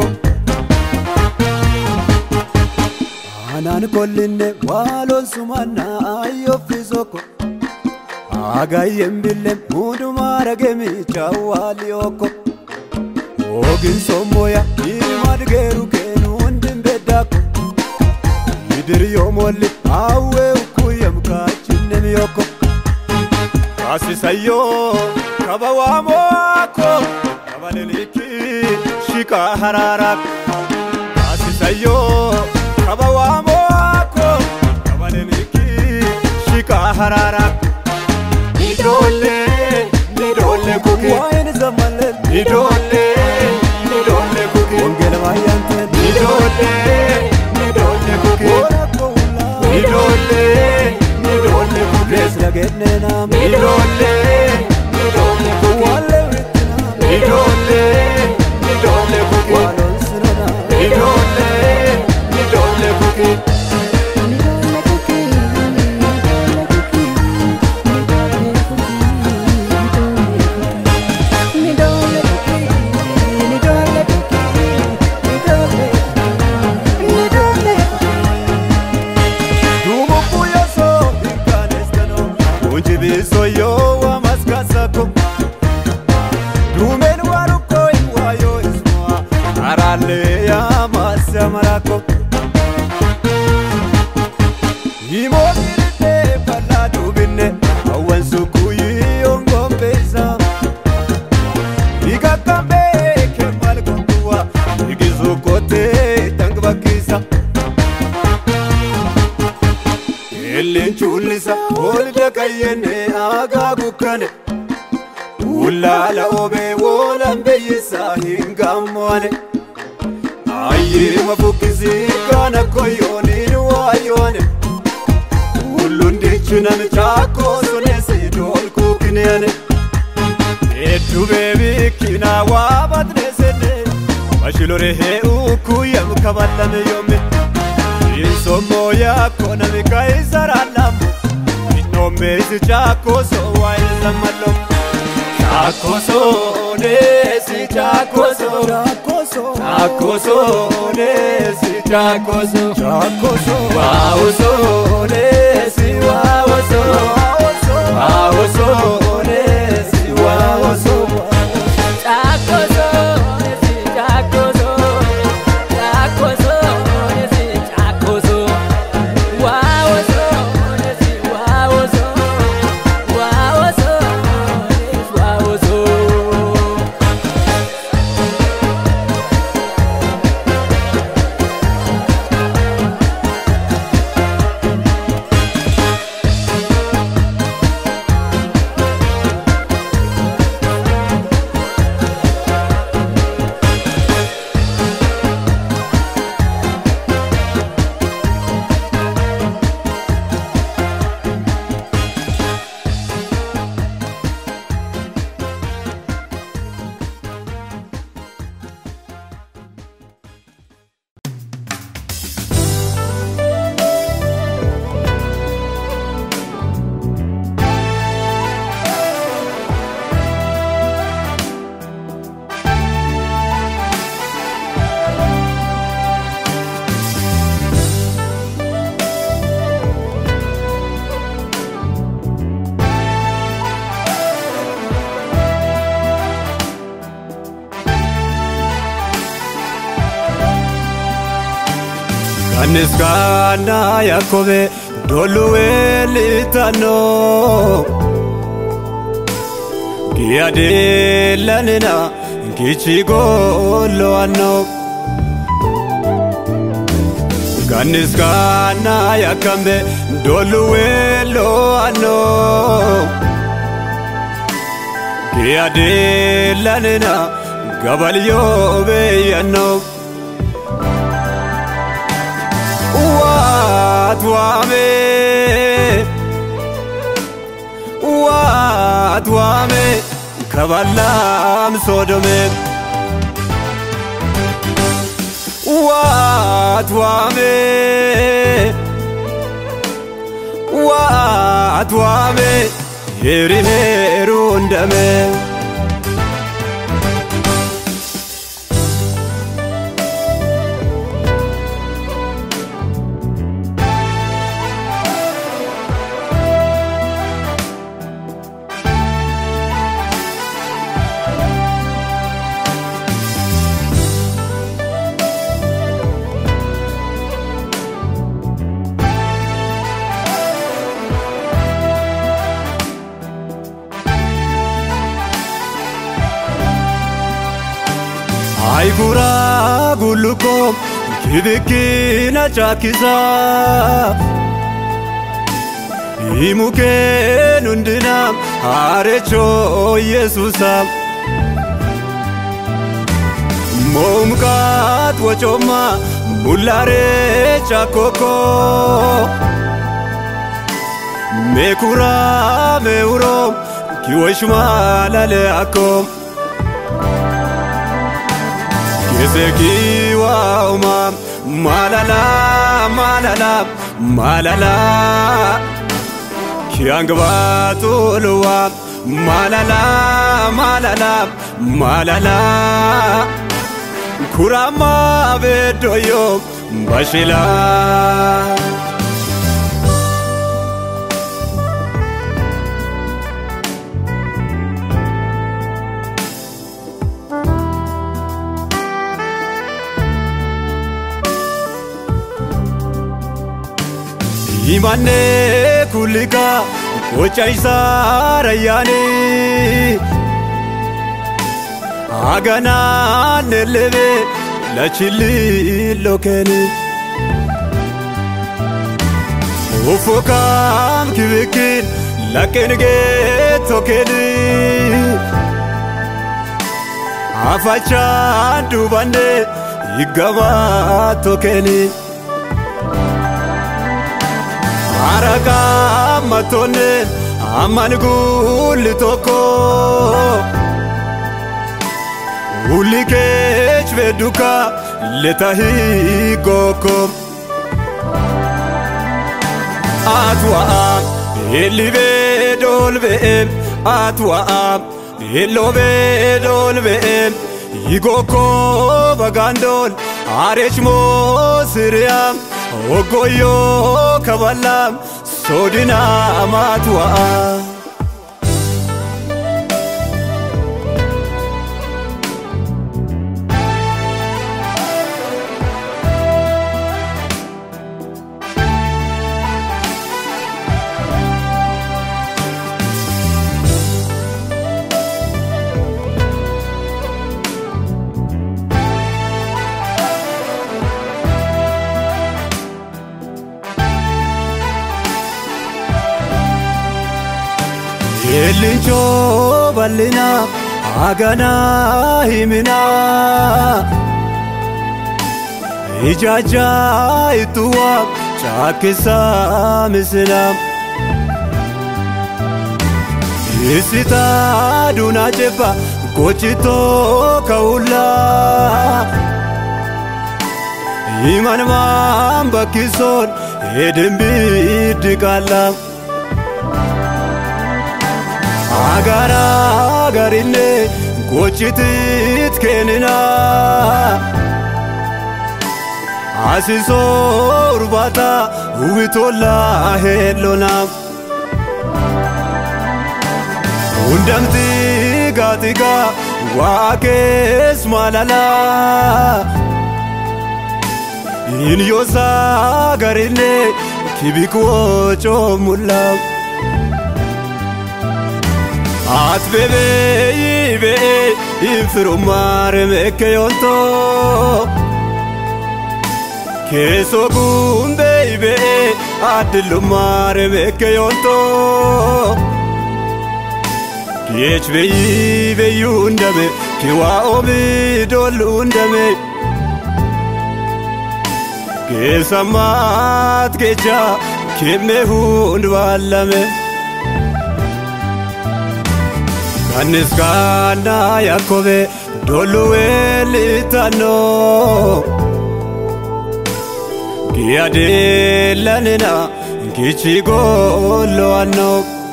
Anan kolline walon sumana ayo fizoko Agayem billem mudu maragemi chawali oko Ogin somoya imadgeru kenu undin bedako Idiri yomoli awe ukuyam kachinem yoko Kasi sayo kabawamo ako Kabaleliki shika hararak Kasi sayo kabawamo ako kabaleliki shika hararak Nidole kuki wine zamale Nidole kuki ongela mayante Nidole kuki Nidole kuki resla getnena Nidole kuki wale witina Nidole kuki walon sinona Nidole kuki Biso yo wa maskasako Dumen waruko iwayo ismoa Arale ya masamarako Imo girite pala dubine Awan sukuyi ongombeza Ikakambe kemal kontua Igizukote tangbakisa Ellen chulisa olda kayene aga gukane Ulala obe wolan beyisa sahin gamone ayi mafukisi kana koyoni wayone ulundi chunan chako sunesi dol kukinene edu baby kina wabat nesene mashilore he ukuyam kabalame yome insomo ya kona mikaisaralam nomesi chako so wine zamalo chako so nesi chako so chako so nesi chako so wow so nesi wow so nesi wow so chako so nesi chako so nesi chako so wow so nesi wow so Anisgana Yakobe doluelitano Giade lanena kichigo loano Anisgana Yakambe doluelo ano Giade lanena gabalyo beyano Watwame kabalam sodome Watwame yerimerundame Aigura guluko kibikina chakiza Imuke nundina arecho Yesusa Momkat wachoma mulare chakoko Mekura meuro kiwashma lale akom Keseki wa umam malala Kiangbatulwa malala Kurama bedoyo bashila Imane kulika ochaisarayani Agana neleve la chili lokeni Ufokam kivikin la kenige tokeni afachaan dubanne iggamaa tokkeni Aragaa matone aman gulli tokko Uli kech veduka letahi goko Atwa elive dolve atwa elove dolve igoko bagandol arechmo siriam ogoyo kabalam sodina amatwa Elincho balina agana himina Ijaja ituwa chakisa misina Isita duna jeba kochito kaula Iman mamba kison edembi dikala Agara garine kochitit kenina Asiso urbata uwitola helona Undamti gatiga wakes malala Inyosa garine kibiko chomulla Atbebe ibe ifrumar mekeyonto Keso gumbe ibe adilumar mekeyonto Kiechbe ibe yundame kiwa obi dolundame Kesamat kecha kimme hundwalame Aniskana Yakobe doluelitano Giade lanina kichigolo ano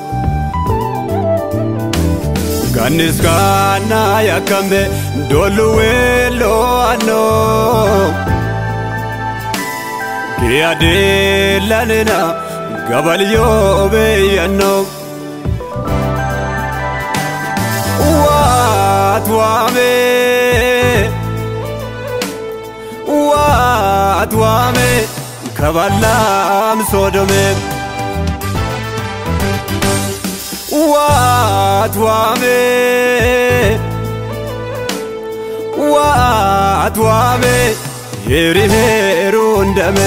Aniskana Yakambe doluelo ano Giade lanina gabalyo be ano Watwame kabalam sodome Watwame yeriherundame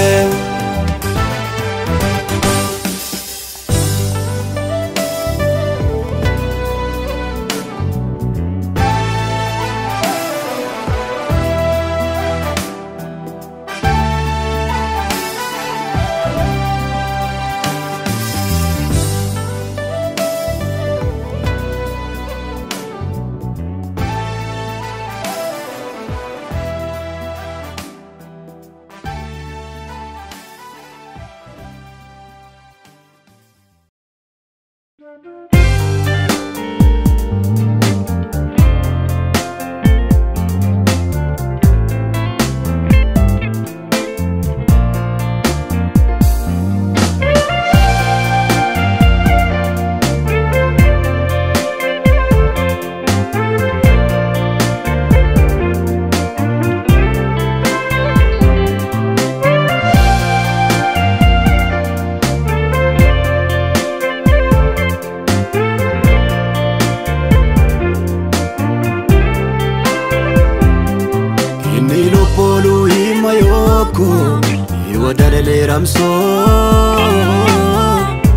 ramso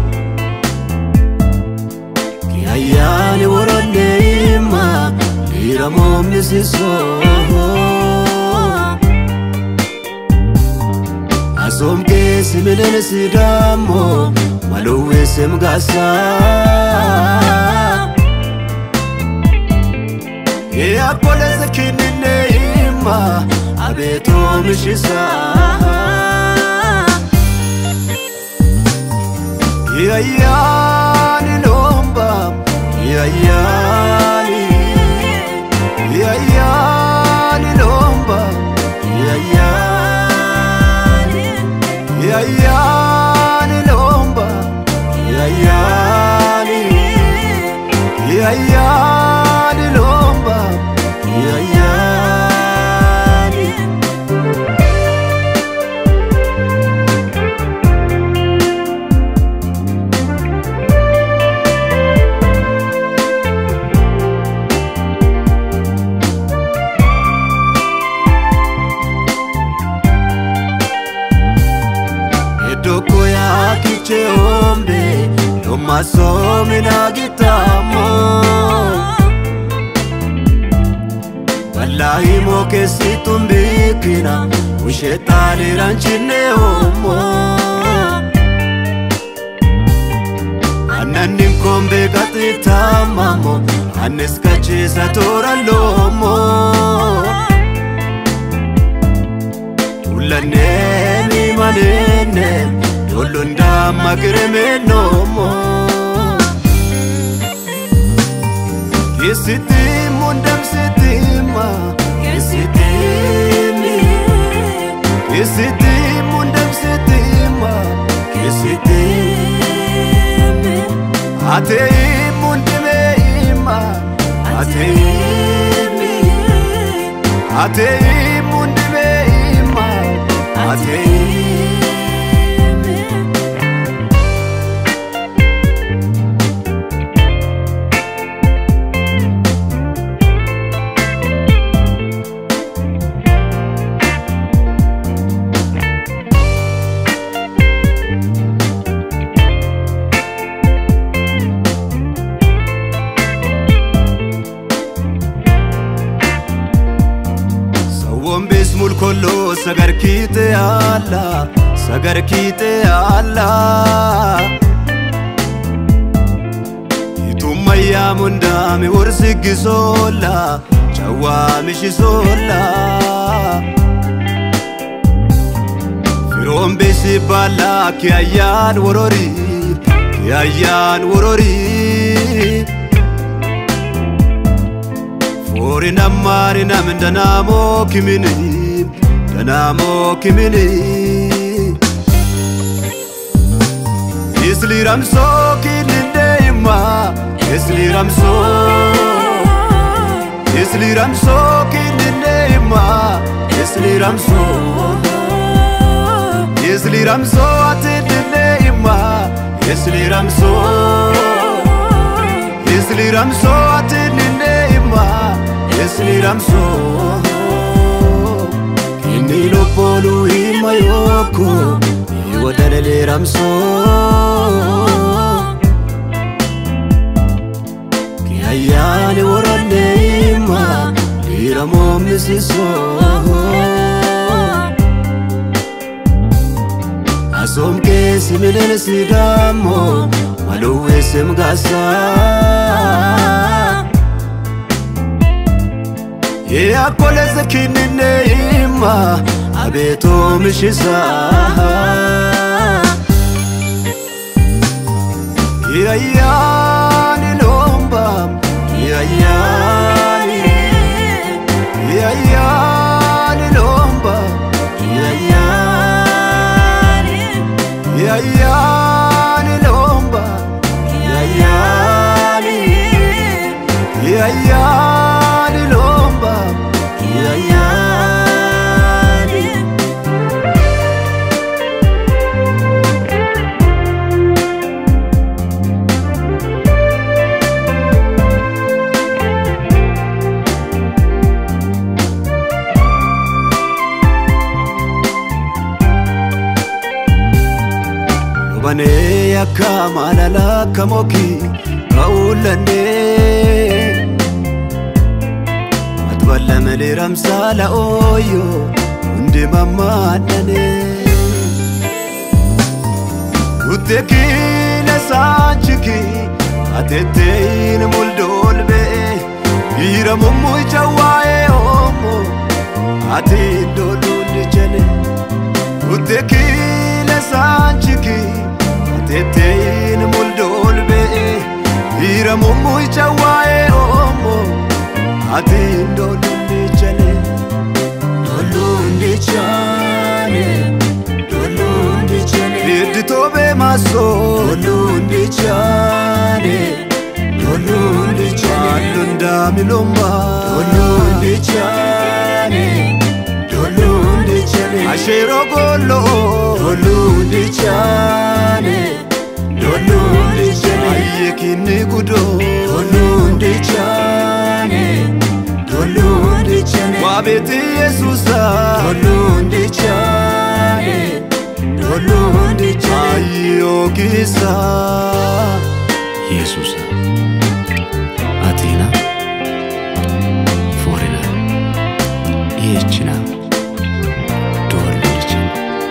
ki ayani worone ima Liramo misiso Asom ke similene sidamo Maluwe semgasa Ya koleze kinine ima Abeto mishisa Ya yani lomba Ya yani Ya yani lomba Ya yani Ya yani lomba Ya yani Ya yani lomba Ya yani Edoko ya kiche ombe Tomaso minagitamo Wallahi moke situmbikina Ushetani ranchine omo Ananin kombe gatitamamo Aneskache satora lomo Ulaneni manene Dolunda magreme nomo Kisiti mundam sitima Kisitimi Kisiti mundam sitima Kisitimi Atei mundime ima Ateimi Atei mundime ima Ateimi Bismul kollo sagar kite alla Itumaya munda mi worsigi sola Chawa mishisola Firom bisi bala kiayan worori Forina marina mendanamo kimini Isli ramso kinindema Isli ramso kinindema Isli ramso atindema Isli ramso atindema Isli ramso Kini lopolu imayoko Iwadalele ramso Kiyayani warane ima Liramo misiso Asom ke similene sidamo Maluwe semgasa Ya koleze kinine ima Abeto mishisa Ya yani lomba Ya yani Ya yani lomba Ya yani Ya yani lomba Ya yani Ya yani lomba Ya yani Lubane yakamalala kamoki kaulane babal'ame ramsala oyo unde mamadane utekile sanchiki atetein muldolbe ira mummu jawae omo ati dolunde jene utekile sanchiki atetein muldolbe ira mummu jawae omo ati dolunde jene dolunde jane tobe maso dolunde jane lunda milomba dolunde jane ashero golo dolunde jane ayekini gudo dolunde jane wabeti yesusa dolunde jane ayo kisa Jesus Athena Forena Ichina Dolce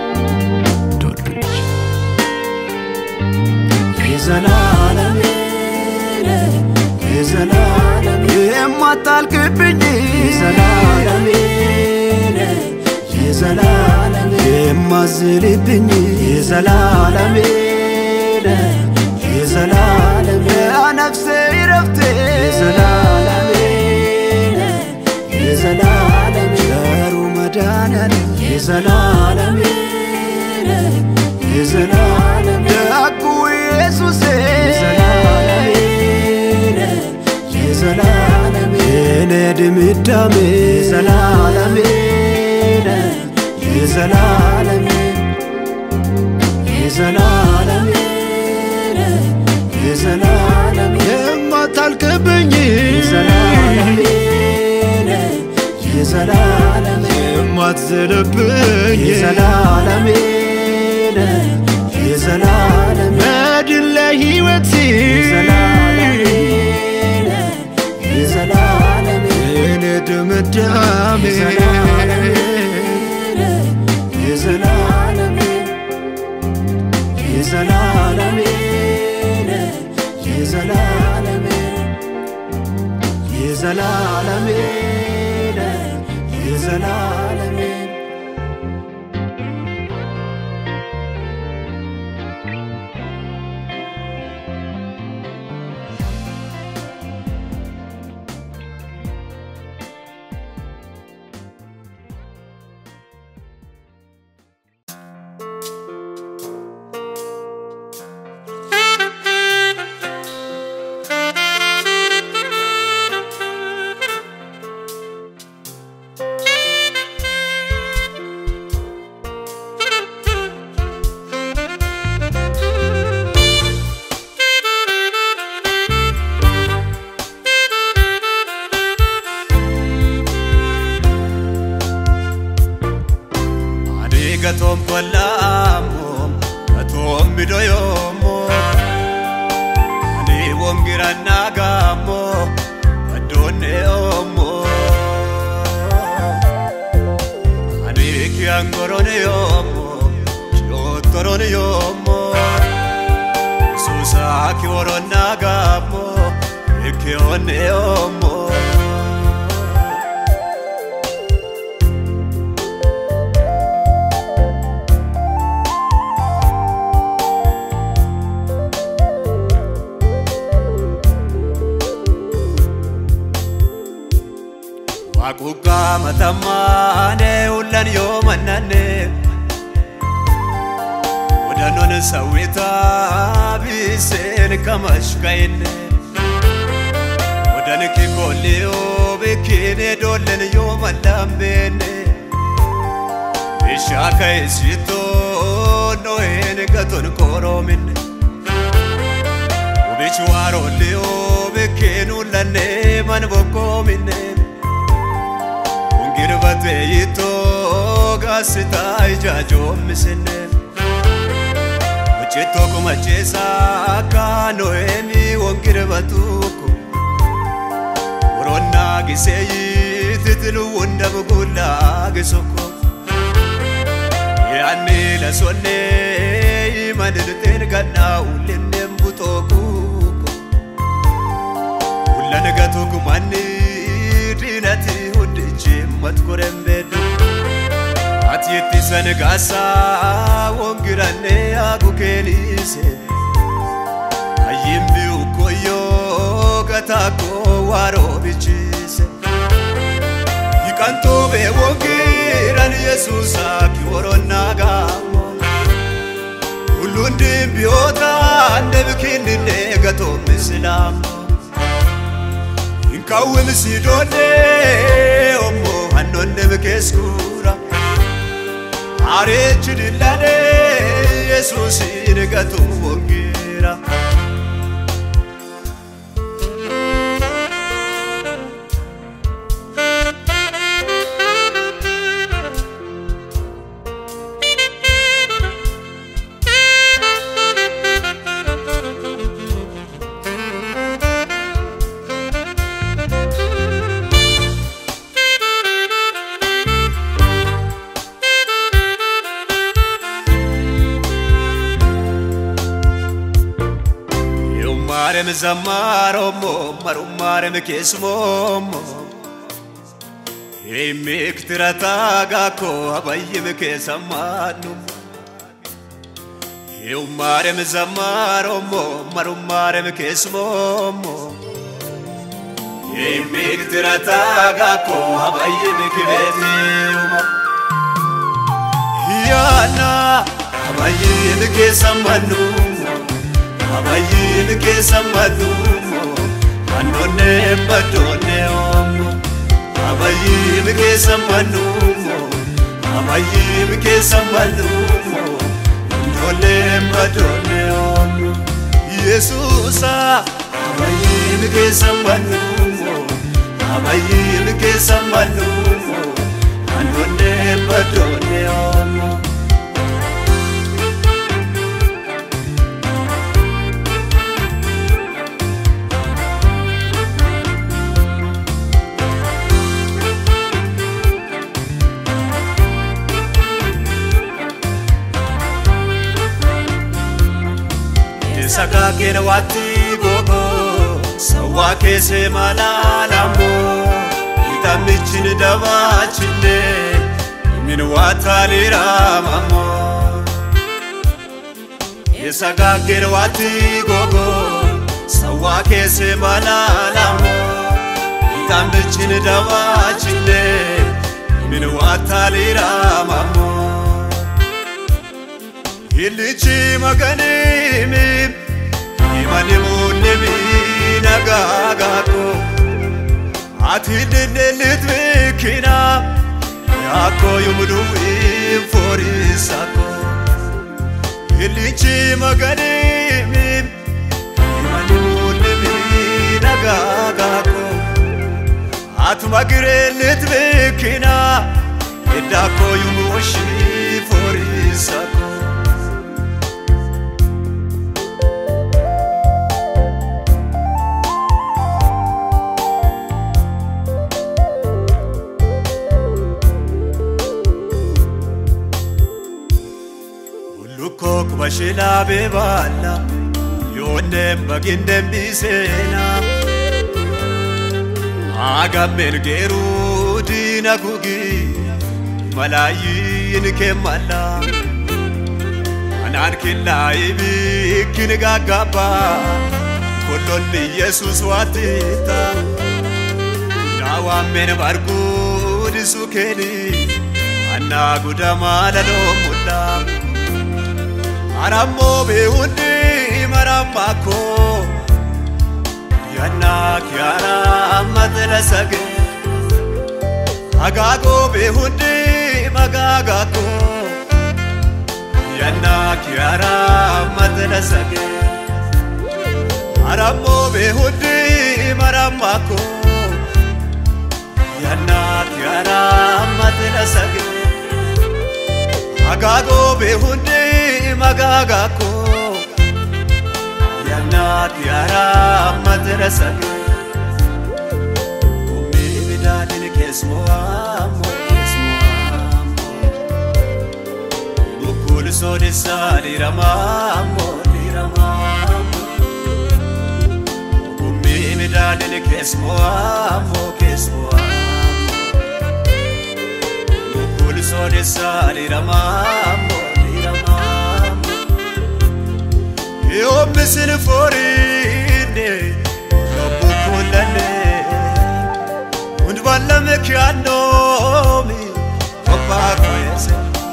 Yezalalame Yematal kipini Yezalalame Yemazili bini Yezalalame Nafse irafte Yezalalame Sharu madanan Yezalalame Daku Yesuse Yezalalame Nedimidame Yezalalame Yemma talkebinyi Yemma tzedebinyi Medile hiveti Nedimidame Yezalalame Tom kolamo Tom bidoyomo Ani wongira nagamo Adone omo Ani kiangorone yomo Chotorone yomo Susa kiworonagamo Ekeone yomo Akuka matamane ulan yomanane Odanon sawita bisen kamashkaine Odan kikolio bikine dolen yomalambene Ishaka isito noene gaton koromine Ubichwaro leo bikinu lane manbokomine Girbate yito gasita ijajo misene Uchito kumachesa kano emi wongirbatuko Urona giseyi titlu wanda bugulla gesoko yani la sonne imanilten ganna ulenem butoku ulan gatuku manni dinati hundichi matkorembedu atieti sanegasa wongirane agukelise ayimbi ukoyo gatako waro bichise ikanto be wongiran yesusa kiworonaga ulundi biota ndebikindine gato mislam inkawe misidone omo hanonde bekeskura arechidilane yesusi gato wongira Marem zamaromo marem kesmomo emektrataga ko abayem kesamanu eu marem zamaromo marem kesmomo emektrataga ko abayem kebetuma yana abayem kesamanu abayim kesamadumo anone badone omo abayim kesamanumo abayim kesamadumo anone badone omo yesusa abayim kesamanumo abayim kesamadumo anone badone omo Sakakena wati gogo sawake se malalamo itamichin davachine min watalira mamo Sakakena wati gogo sawake se malalamo itamichin davachine min watalira mamo Ilichi maganimi Imanimunimi nagagako Atidine litvekina Yako yumudu inforisako Ilichi maganimi Imanimunimi nagagako Atmagire litvekina Yako yumushi inforisako Lukok bashila bebala yonem bagindem bisena agamel geru dina gugi malayin kemala anan kilai bikin gagaba kollon yesus watita dawa men barku disukeni anna gudamala lo mulla Aramo behundi maramako Yana kiara madrasage Agago behundi magagako Yana kiara madrasage Aramo behundi maramako Yana kiara madrasage Agago behundi magagako Yana kiara madrasage Umi bidadini kesmo amo Ukul so de sali ramamo Umi medale ne kesmo amo Ukul so de sali ramamo Yo misin forine Lobukulane Und walla me kianomi Papa kwese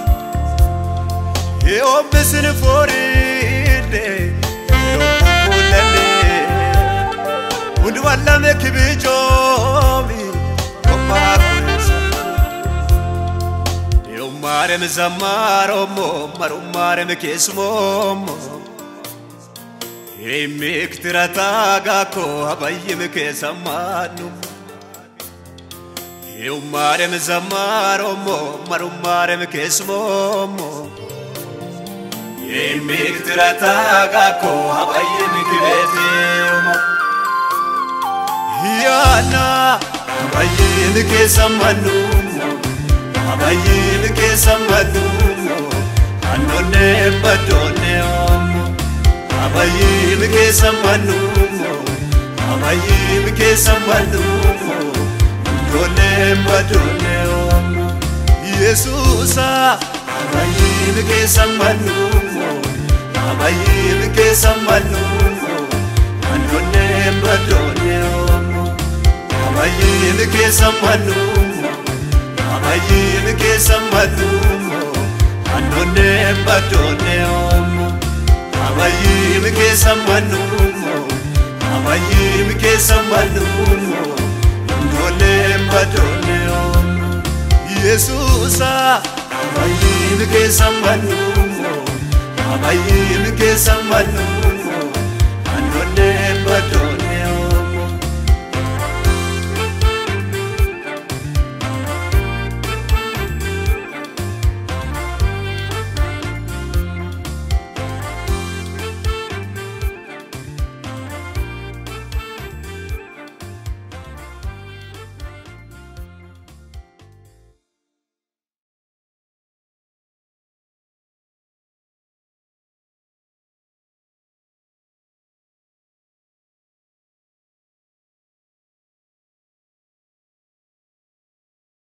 Yo misin forine Lobukulane Und walla me kibijomi Papa kwese Yo mare me zamaro mo Marumare me kesmo Miktrataga ko abayim ke zamanu Eu marem zamaro mo marumarem ke smomo Miktrataga ko abayim ke vezemo Yana abayim ke zamanu Anone badone Abayim ke samanu Dole madone Yesusa Abayim ke samanu Anone madone Abayim ke samanu Anone madone Abayim ke samanu Dole madone Yesusa Abayim ke samanu Anone madone